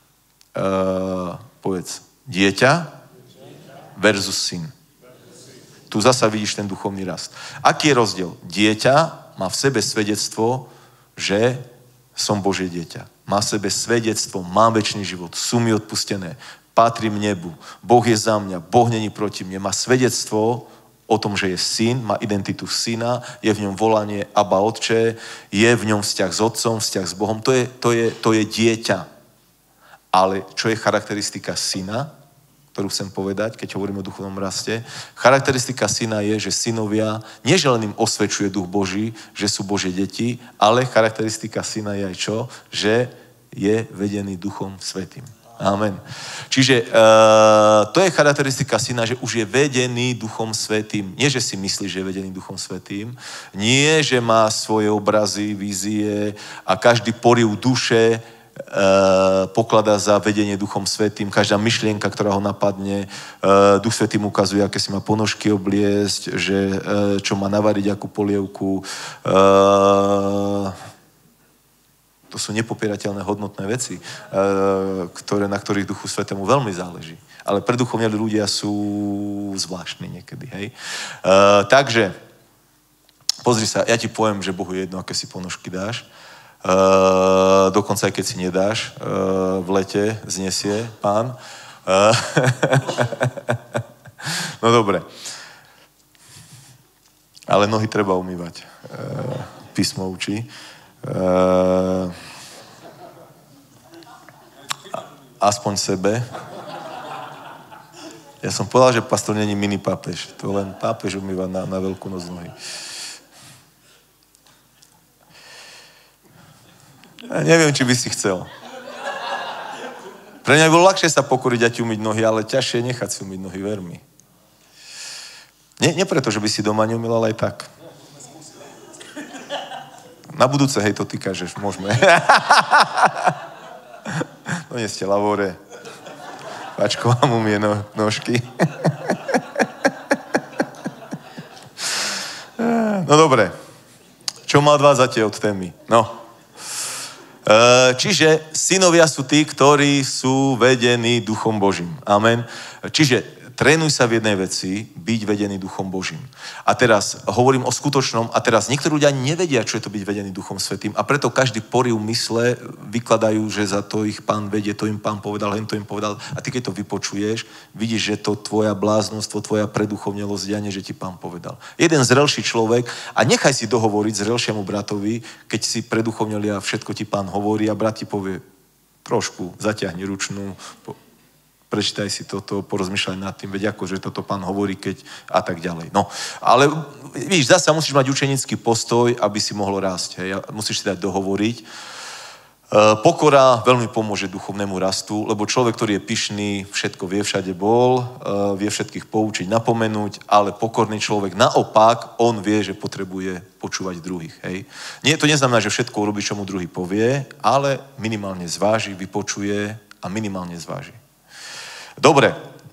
Povedz, dieťa versus syn. Tu zasa vidíš ten duchovný rast. Aký je rozdiel? Dieťa má v sebe svedectvo, že som Božie dieťa. Má v sebe svedectvo, mám večný život, sú mi odpustené, patrím nebu, Boh je za mňa, Boh není proti mne. Má svedectvo o tom, že je syn, má identitu syna, je v ňom volanie Abba Otče, je v ňom vzťah s otcom, vzťah s Bohom. To je dieťa. Ale čo je charakteristika syna, ktorú chcem povedať, keď hovoríme o duchovnom raste? Charakteristika syna je, že synovia, nie že len im osvedčuje duch Boží, že sú Božie deti, ale charakteristika syna je aj čo? Že je vedený Duchom Svätým. Amen. Čiže to je charakteristika syna, že už je vedený Duchom Svätým. Nie, že si myslí, že je vedený Duchom Svätým. Nie, že má svoje obrazy, vízie a každý poriv duše pokladá za vedenie Duchom Svätým. Každá myšlienka, ktorá ho napadne, Duch Svätý mu ukazuje, aké si má ponožky obliecť, že čo má navariť, akú polievku. To sú nepopierateľné hodnotné veci, na ktorých Duchu Svätému veľmi záleží. Ale preduchovní ľudia sú zvláštni niekedy. Hej? Takže, pozri sa, ja ti poviem, že Bohu je jedno, aké si ponožky dáš. Dokonca aj keď si nedáš, v lete znesie Pán. No dobre. Ale nohy treba umývať. Písmo učí. Aspoň sebe. Ja som povedal, že pastor není mini pápež. To len pápež umýva na veľkú noc nohy. Ja neviem, či by si chcel. Pre mňa by bolo ľahšie sa pokoriť a ti umyť nohy, ale ťažšie nechať si umyť nohy, ver mi. Nie preto, že by si doma neumil, ale aj tak. Na budúce, hej, to ty kažeš, môžeme. No nie ste lavore. Pačko vám umie nožky. No dobre. Čo ma odvádzate od témy? No. Čiže synovia sú tí, ktorí sú vedení Duchom Božím. Amen. Čiže Trénuj sa v jednej veci, byť vedený Duchom Božím. A teraz hovorím o skutočnom, a teraz niektorí ľudia nevedia, čo je to byť vedený Duchom Svätým, a preto každý poriv mysle vykladajú, že za to ich Pán vedie, to im Pán povedal, hen to im povedal. A ty, keď to vypočuješ, vidíš, že to tvoja bláznostvo, tvoja preduchovnelosť, a nie, že ti Pán povedal. Jeden zrelší človek, a nechaj si dohovoriť zrelšiemu bratovi, keď si preduchovneli a všetko ti Pán hovorí a brat ti povie, trošku zaťahni ručnú, prečítaj si toto, porozmýšľaj nad tým, veď ako, že toto Pán hovorí, keď a tak ďalej. No, ale víš, zase musíš mať učenický postoj, aby si mohol rásť. Hej. Musíš si dať dohovoriť. Pokora veľmi pomôže duchovnému rastu, lebo človek, ktorý je pyšný, všetko vie, všade bol, vie všetkých poučiť, napomenúť, ale pokorný človek naopak, on vie, že potrebuje počúvať druhých. Hej. Nie, to neznamená, že všetko urobí, čo mu druhý povie, ale minimálne zváži, vypočuje a minimálne zváži. Dobre.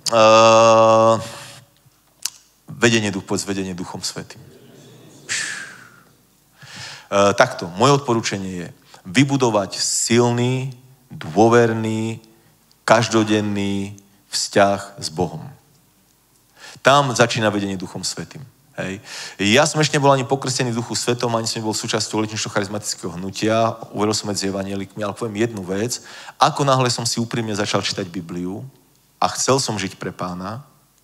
Vedenie Duchom Svätým. Takto, moje odporúčanie je vybudovať silný, dôverný, každodenný vzťah s Bohom. Tam začína vedenie Duchom Svätým. Hej. Ja som ešte nebol ani pokrstený v Duchu Svetom, ani som nebol súčasťou letnično-charizmatického hnutia, uveril som medzi evanjelikmi, ale poviem jednu vec. Ako náhle som si úprimne začal čítať Bibliu, a chcel som žiť pre Pána,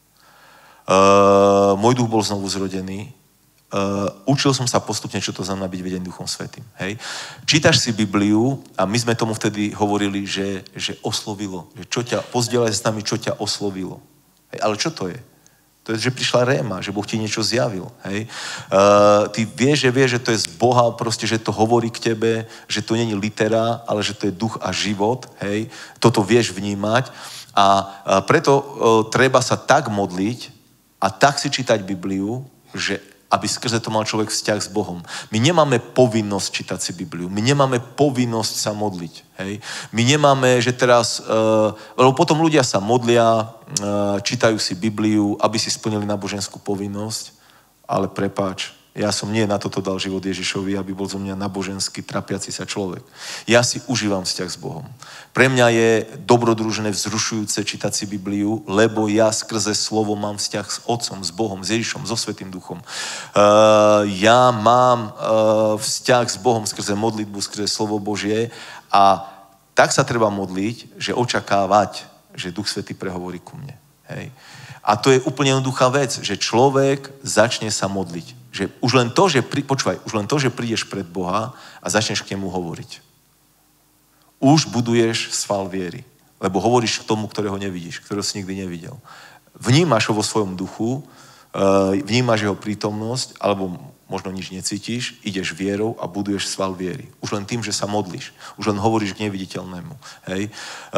môj duch bol znovu zrodený, učil som sa postupne, čo to znamená byť vedený Duchom Svätým. Hej. Čítaš si Bibliu a my sme tomu vtedy hovorili, že oslovilo. Že pozdieľaj s nami, čo ťa oslovilo. Hej. Ale čo to je? To je, že prišla réma, že Boh ti niečo zjavil. Hej. Ty vieš, že to je z Boha, proste, že to hovorí k tebe, že to nie je litera, ale že to je duch a život. Hej. Toto vieš vnímať. A preto treba sa tak modliť a tak si čítať Bibliu, že aby skrze to mal človek vzťah s Bohom. My nemáme povinnosť čítať si Bibliu. My nemáme povinnosť sa modliť. Hej? My nemáme, že teraz... lebo potom ľudia sa modlia, čítajú si Bibliu, aby si splnili náboženskú povinnosť, ale prepáč, ja som nie na toto dal život Ježišovi, aby bol zo mňa náboženský, trapiaci sa človek. Ja si užívam vzťah s Bohom. Pre mňa je dobrodružné, vzrušujúce čítať si Bibliu, lebo ja skrze slovo mám vzťah s Otcom, s Bohom, s Ježišom, so Svätým Duchom. Ja mám vzťah s Bohom skrze modlitbu, skrze slovo Božie a tak sa treba modliť, že očakávať, že Duch Svätý prehovorí ku mne. Hej. A to je úplne jednoduchá vec, že človek začne sa modliť. Že už len to, že prídeš pred Boha a začneš k nemu hovoriť. Už buduješ sval viery. Lebo hovoríš k tomu, ktorého nevidíš, ktorého si nikdy nevidel. Vnímaš ho vo svojom duchu, vnímaš jeho prítomnosť, alebo možno nič necítiš, ideš vierou a buduješ sval viery. Už len tým, že sa modlíš. Už len hovoríš k neviditeľnému. Hej?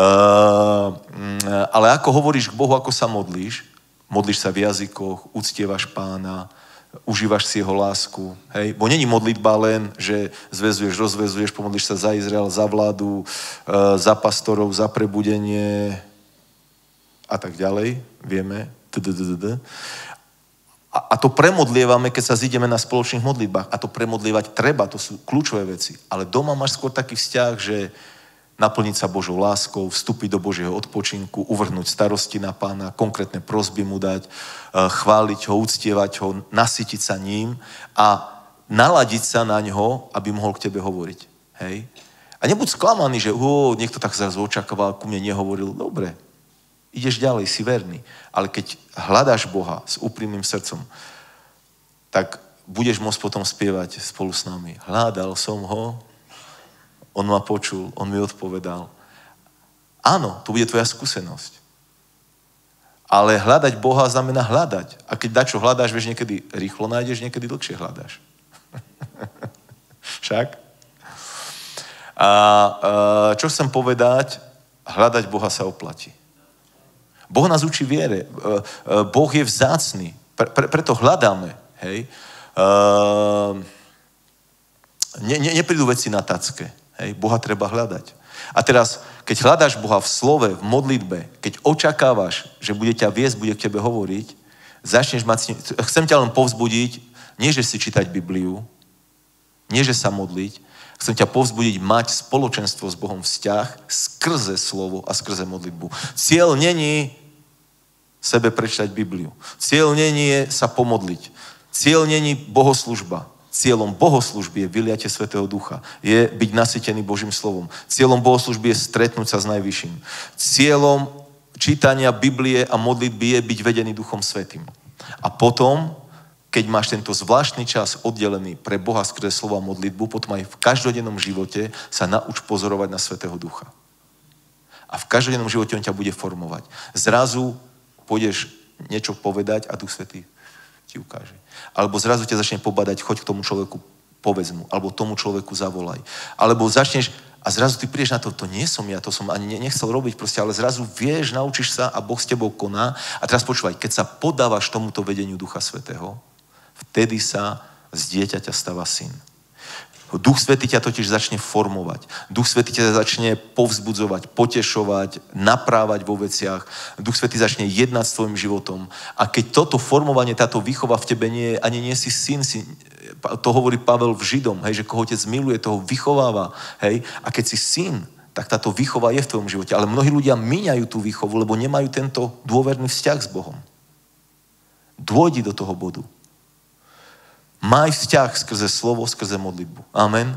Ale ako hovoríš k Bohu, ako sa modlíš sa v jazykoch, uctievaš Pána, užívaš si jeho lásku, hej? Bo není modlitba len, že zväzuješ, rozväzuješ, pomodlíš sa za Izrael, za vládu, za pastorov, za prebudenie a tak ďalej, vieme. A to premodlievame, keď sa zídeme na spoločných modlitbách. A to premodlievať treba, to sú kľúčové veci. Ale doma máš skôr taký vzťah, že naplniť sa Božou láskou, vstúpiť do Božieho odpočinku, uvrhnúť starosti na Pána, konkrétne prosby mu dať, chváliť ho, uctievať ho, nasytiť sa ním a naladiť sa na ňo, aby mohol k tebe hovoriť. Hej? A nebuď sklamaný, že niekto tak zrazu očakával, ku mne nehovoril. Dobre, ideš ďalej, si verný. Ale keď hľadáš Boha s úprimným srdcom, tak budeš môcť potom spievať spolu s nami. Hľadal som ho, on ma počul, on mi odpovedal. Áno, to bude tvoja skúsenosť. Ale hľadať Boha znamená hľadať. A keď dačo hľadáš, vieš, niekedy rýchlo nájdeš, niekedy dlhšie hľadáš. Však? A čo chcem povedať, hľadať Boha sa oplatí. Boh nás učí viere. Boh je vzácny. Preto hľadáme. Hej? Neprídu veci na tacke. Hej, Boha treba hľadať. A teraz, keď hľadáš Boha v slove, v modlitbe, keď očakávaš, že bude ťa viesť, bude k tebe hovoriť, začneš mať... Chcem ťa len povzbudiť, nie že si čítať Bibliu, nie že sa modliť, chcem ťa povzbudiť mať spoločenstvo s Bohom vzťah skrze slovo a skrze modlitbu. Cieľ není sebe prečítať Bibliu. Cieľ není je sa pomodliť. Cieľ není bohoslužba. Cieľom bohoslužby je vyliatie Svätého Ducha. Je byť nasytený Božím slovom. Cieľom bohoslužby je stretnúť sa s Najvyšším. Cieľom čítania Biblie a modlitby je byť vedený Duchom Svätým. A potom, keď máš tento zvláštny čas oddelený pre Boha skrze slovo a modlitbu, potom aj v každodennom živote sa nauč pozorovať na Svätého Ducha. A v každodennom živote on ťa bude formovať. Zrazu pôjdeš niečo povedať a Duch Svätý ti ukáže. Alebo zrazu ťa začne pobadať, choď k tomu človeku, povedz mu, alebo tomu človeku zavolaj. Alebo začneš a zrazu ty prídeš na to, to nie som ja, to som ani nechcel robiť proste, ale zrazu vieš, naučíš sa a Boh s tebou koná. A teraz počúvaj, keď sa podávaš tomuto vedeniu Ducha Svätého, vtedy sa z dieťaťa stáva syn. Duch Svätý ťa totiž začne formovať. Duch Svätý ťa začne povzbudzovať, potešovať, naprávať vo veciach. Duch Svätý začne jednať s tvojim životom. A keď toto formovanie, táto výchova v tebe nie je, ani nie si syn, to hovorí Pavel v Židom, hej, že koho otec miluje, toho vychováva. Hej. A keď si syn, tak táto výchova je v tvojom živote. Ale mnohí ľudia míňajú tú výchovu, lebo nemajú tento dôverný vzťah s Bohom. Dôjdi do toho bodu. Maj vzťah skrze slovo, skrze modlitbu. Amen.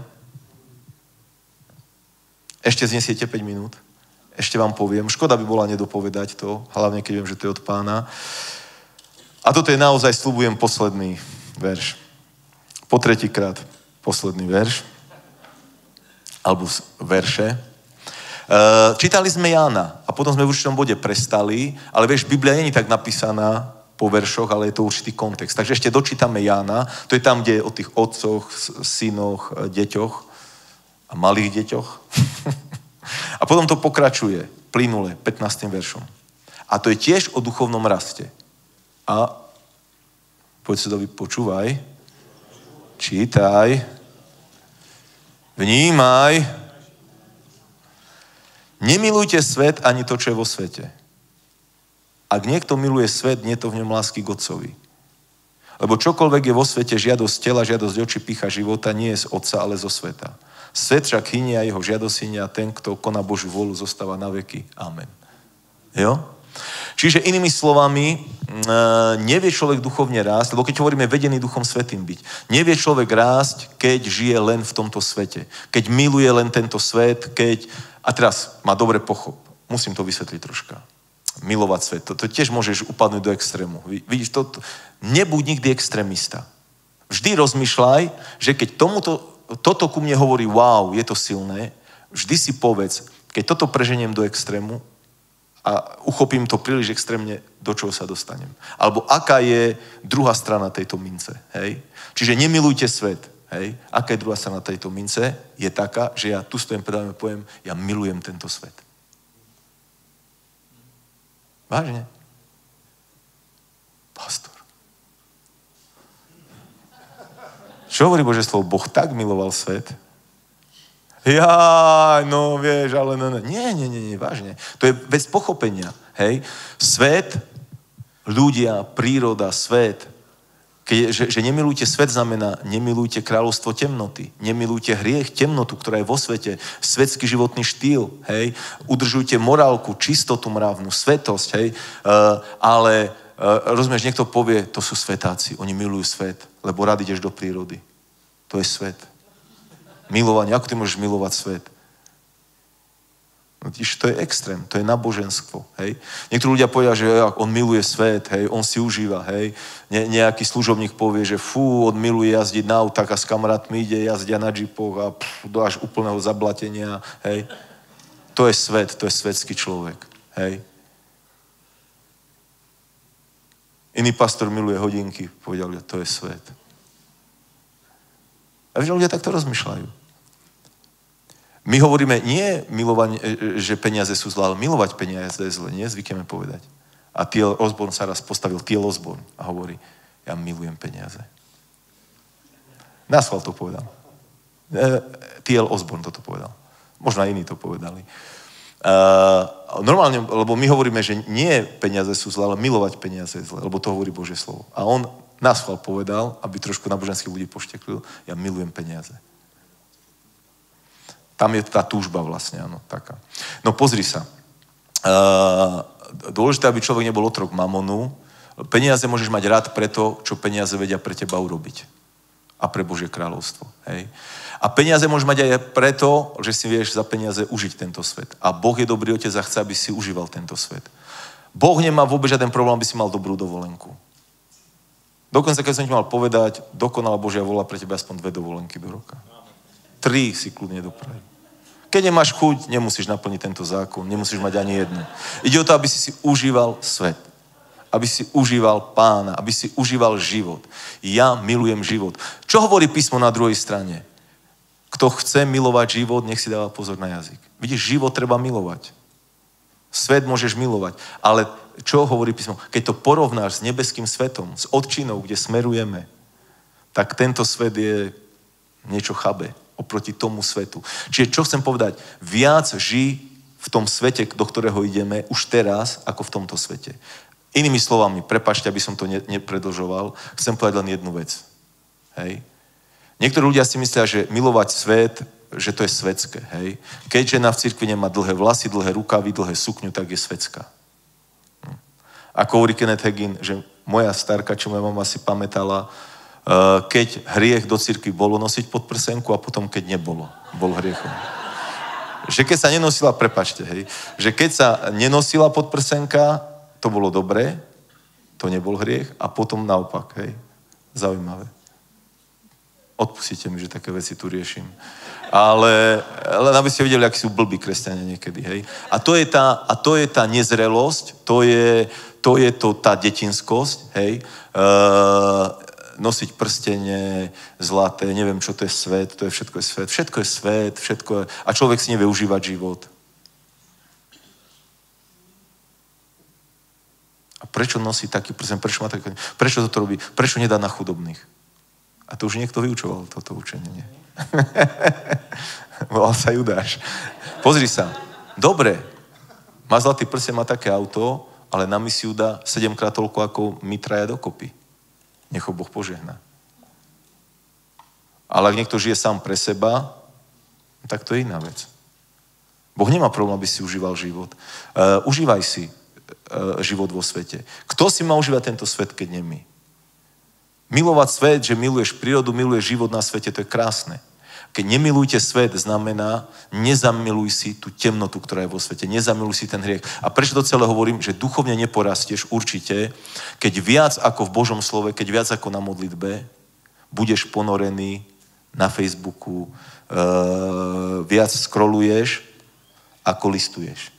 Ešte znesiete 5 minút. Ešte vám poviem. Škoda by bola nedopovedať to, hlavne keď viem, že to je od Pána. A toto je naozaj, sľubujem, posledný verš. Po tretíkrát posledný verš. Alebo verše. Čítali sme Jána a potom sme v určitom bode prestali, ale vieš, Biblia nie je tak napísaná po veršoch, ale je to určitý kontext. Takže ešte dočítame Jána, to je tam, kde je o tých otcoch, synoch, deťoch a malých deťoch. A potom to pokračuje plynule 15. veršom. A to je tiež o duchovnom raste. A poď susedovi, počúvaj, čítaj, vnímaj, nemilujte svet ani to, čo je vo svete. Ak niekto miluje svet, nie je to v ňom lásky k Otcovi. Lebo čokoľvek je vo svete, žiadosť tela, žiadosť očí, pýcha života, nie je z Otca, ale zo sveta. Svet však hynie a jeho žiadosť hynie a ten, kto koná Božiu vôľu, zostáva na veky. Amen. Jo? Čiže inými slovami, nevie človek duchovne rásť, lebo keď hovoríme vedený Duchom Svätým byť, nevie človek rásť, keď žije len v tomto svete. Keď miluje len tento svet, keď... A teraz má dobre pochop. Musím to vysvetliť troška. Milovať svet. To tiež môžeš upadnúť do extrému. Vidíš, nebuď nikdy extrémista. Vždy rozmýšľaj, že keď toto ku mne hovorí, wow, je to silné, vždy si povedz, keď toto preženiem do extrému a uchopím to príliš extrémne, do čoho sa dostanem. Alebo aká je druhá strana tejto mince. Hej? Čiže nemilujte svet. Hej? Aká je druhá strana tejto mince? Je taká, že ja tu stojím pred vami a poviem, ja milujem tento svet. Vážne? Pastor. Čo hovorí Božie slovo? Boh tak miloval svet. No vieš, ale no. Nie, vážne. To je vec pochopenia. Hej? Svet, ľudia, príroda, svet. Že nemilujte svet znamená, nemilujte kráľovstvo temnoty. Nemilujte hriech, temnotu, ktorá je vo svete. Svetský životný štýl, hej. Udržujte morálku, čistotu mravnú, svetosť, hej. Ale rozumieš, niekto povie, to sú svetáci, oni milujú svet, lebo rád ideš do prírody. To je svet. Milovanie, ako ty môžeš milovať svet? No, to je extrém, to je náboženstvo, hej. Niektorí ľudia povedia, že on miluje svet, hej, on si užíva, hej. Nejaký služobník povie, že on miluje jazdiť na autách a s kamarátmi ide, jazdia na džipoch a do až úplného zablatenia, hej. To je svet, to je svetský človek, hej. Iný pastor miluje hodinky, povedal, že to je svet. A že ľudia takto rozmýšľajú. My hovoríme, nie milovanie, že peniaze sú zlé, ale milovať peniaze je zlé, nie zvykneme povedať. A T.L. Osborne sa raz postavil, T.L. Osborne, a hovorí, ja milujem peniaze. Naschvál to povedal. T.L. Osborne toto povedal. Možno aj iní to povedali. Normálne, lebo my hovoríme, že nie peniaze sú zlé, ale milovať peniaze je zlé, lebo to hovorí Božie slovo. A on naschvál povedal, aby trošku náboženských ľudí pošteklil, ja milujem peniaze. Tam je tá túžba vlastne, áno, taká. No pozri sa. dôležité, aby človek nebol otrok mamonu. Peniaze môžeš mať rád preto, čo peniaze vedia pre teba urobiť. A pre Božie kráľovstvo. Hej. A peniaze môžeš mať aj preto, že si vieš za peniaze užiť tento svet. A Boh je dobrý otec a chce, aby si užíval tento svet. Boh nemá vôbec žiaden problém, aby si mal dobrú dovolenku. Dokonca, keď som ti mal povedať, dokonalá Božia vola pre teba aspoň 2 dovolenky do roka. 3 si kľudne dopraví. Keď nemáš chuť, nemusíš naplniť tento zákon, nemusíš mať ani jednu. Ide o to, aby si užíval svet. Aby si užíval Pána, aby si užíval život. Ja milujem život. Čo hovorí písmo na druhej strane? Kto chce milovať život, nech si dáva pozor na jazyk. Vidíš, život treba milovať. Svet môžeš milovať. Ale čo hovorí písmo? Keď to porovnáš s nebeským svetom, s otčinou, kde smerujeme, tak tento svet je niečo chabé oproti tomu svetu. Čiže čo chcem povedať? Viac žij v tom svete, do ktorého ideme, už teraz, ako v tomto svete. Inými slovami, prepáčte, aby som to nepredlžoval, chcem povedať len jednu vec. Hej. Niektorí ľudia si myslia, že milovať svet, že to je svetské. Hej. Keď žena v cirkvi nemá dlhé vlasy, dlhé rukavy, dlhé sukňu, tak je svetská. Ako hovorí Kenneth Hagin, že moja starka, čo moja mama si pamätala, keď hriech do cirkvi bolo nosiť podprsenku a potom, keď nebolo, bol hriechom. Že keď sa nenosila, prepáčte, hej, že keď sa nenosila podprsenka, to bolo dobré, to nebol hriech a potom naopak, hej. Zaujímavé. Odpustíte mi, že také veci tu riešim. Ale len aby ste videli, akí sú blbí kresťania niekedy, hej. A to je tá nezrelosť, to je tá detinskosť, hej. Nosiť prstenie, zlaté, neviem, čo to je svet, všetko je svet. Všetko je svet, a človek si nevie užívať život. A prečo nosí taký prsten? Prečo to robí? Prečo nedá na chudobných? A to už niekto vyučoval, toto učenie, nie? Volal sa Judáš. Pozri sa. Dobre. Má zlatý prsten, má také auto, ale na misiu dá 7-krát toľko, ako my traja dokopy. Nech ho Boh požehná. Ale ak niekto žije sám pre seba, tak to je iná vec. Boh nemá problém, aby si užíval život. Užívaj si život vo svete. Kto si má užívať tento svet, keď nie my? Milovať svet, že miluješ prírodu, miluješ život na svete, to je krásne. Keď nemilujte svet, znamená, nezamiluj si tú temnotu, ktorá je vo svete. Nezamiluj si ten hriech. A prečo to celé hovorím? Že duchovne neporastieš určite, keď viac ako v Božom slove, keď viac ako na modlitbe, budeš ponorený na Facebooku, viac scrolluješ, ako listuješ.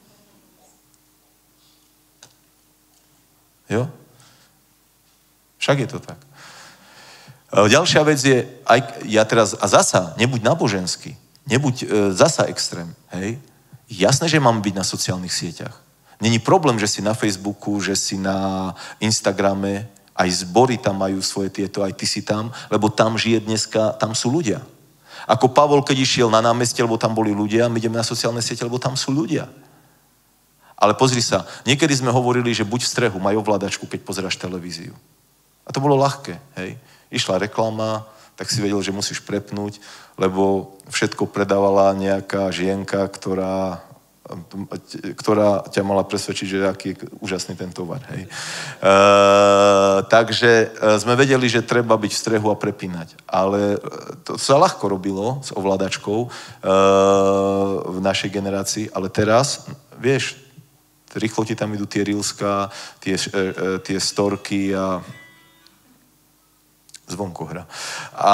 Jo? Však je to tak. Ďalšia vec je, a zasa, nebuď náboženský, nebuď zasa extrém, hej. Jasné, že mám byť na sociálnych sieťach. Není problém, že si na Facebooku, že si na Instagrame, aj zbory tam majú svoje tieto, aj ty si tam, lebo tam žije dneska, tam sú ľudia. Ako Pavol, keď išiel na námestie, lebo tam boli ľudia, my ideme na sociálne siete, lebo tam sú ľudia. Ale pozri sa, niekedy sme hovorili, že buď v strehu, maj ovládačku, keď pozeráš televíziu. A to bolo ľahké, hej. Išla reklama, tak si vedel, že musíš prepnúť, lebo všetko predávala nejaká žienka, ktorá ťa mala presvedčiť, že aký je úžasný ten tovar, hej. Takže sme vedeli, že treba byť v strehu a prepínať. Ale to sa ľahko robilo s ovládačkou v našej generácii, ale teraz, vieš, rýchlo ti tam idú tie reelská, tie storky a zvonkohra. A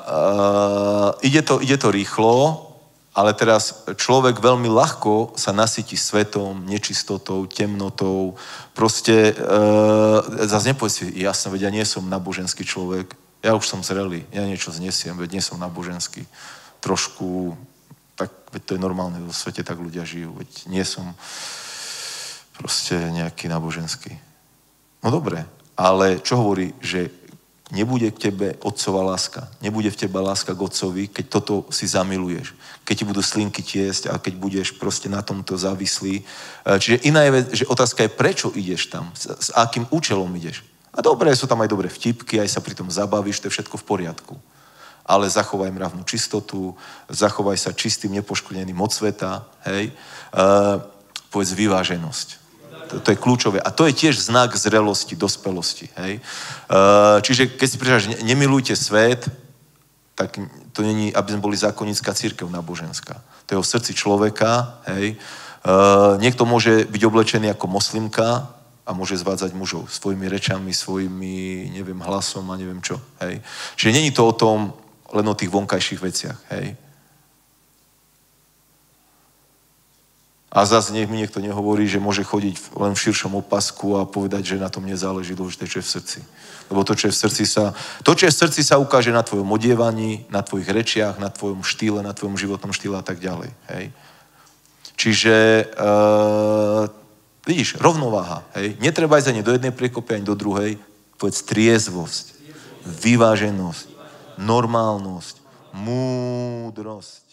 ide to rýchlo, ale teraz človek veľmi ľahko sa nasytí svetom, nečistotou, temnotou. Proste zase nepovedz si, jasne, veď ja nie som náboženský človek, ja už som zrelý, ja niečo znesiem, veď nie som náboženský. Trošku, tak veď to je normálne, vo svete tak ľudia žijú, veď nie som proste nejaký náboženský. No dobre, ale čo hovorí, že nebude k tebe otcová láska. Nebude v teba láska k otcovi, keď toto si zamiluješ. Keď ti budú slinky tiesť a keď budeš proste na tomto závislý. Čiže iná je, že otázka je, prečo ideš tam? S akým účelom ideš? A dobre, sú tam aj dobré vtipky, aj sa pri tom zabavíš, to je všetko v poriadku. Ale zachovaj mravnú čistotu, zachovaj sa čistým, nepoškodeným od sveta, hej. Povedz vyváženosť. To je kľúčové. A to je tiež znak zrelosti, dospelosti. Hej? Čiže keď si prečítaš, nemilujte svet, tak to není, aby sme boli zákonnická cirkev náboženská. To je o srdci človeka. Hej? Niekto môže byť oblečený ako moslimka a môže zvádzať mužov svojimi rečami, svojimi, neviem, hlasom a neviem čo. Hej? Čiže není to o tom, len o tých vonkajších veciach. Hej? A zase nech mi niekto nehovorí, že môže chodiť len v širšom opasku a povedať, že na tom nezáleží, dôležité, čo je v srdci. Lebo to, čo je v srdci sa ukáže na tvojom odievaní, na tvojich rečiach, na tvojom štýle, na tvojom životnom štýle a tak ďalej. Hej? Čiže, vidíš, rovnováha. Hej? Netreba ísť ani do jednej priekopy, ani do druhej. Povedz triezvosť, vyváženosť, normálnosť, múdrosť.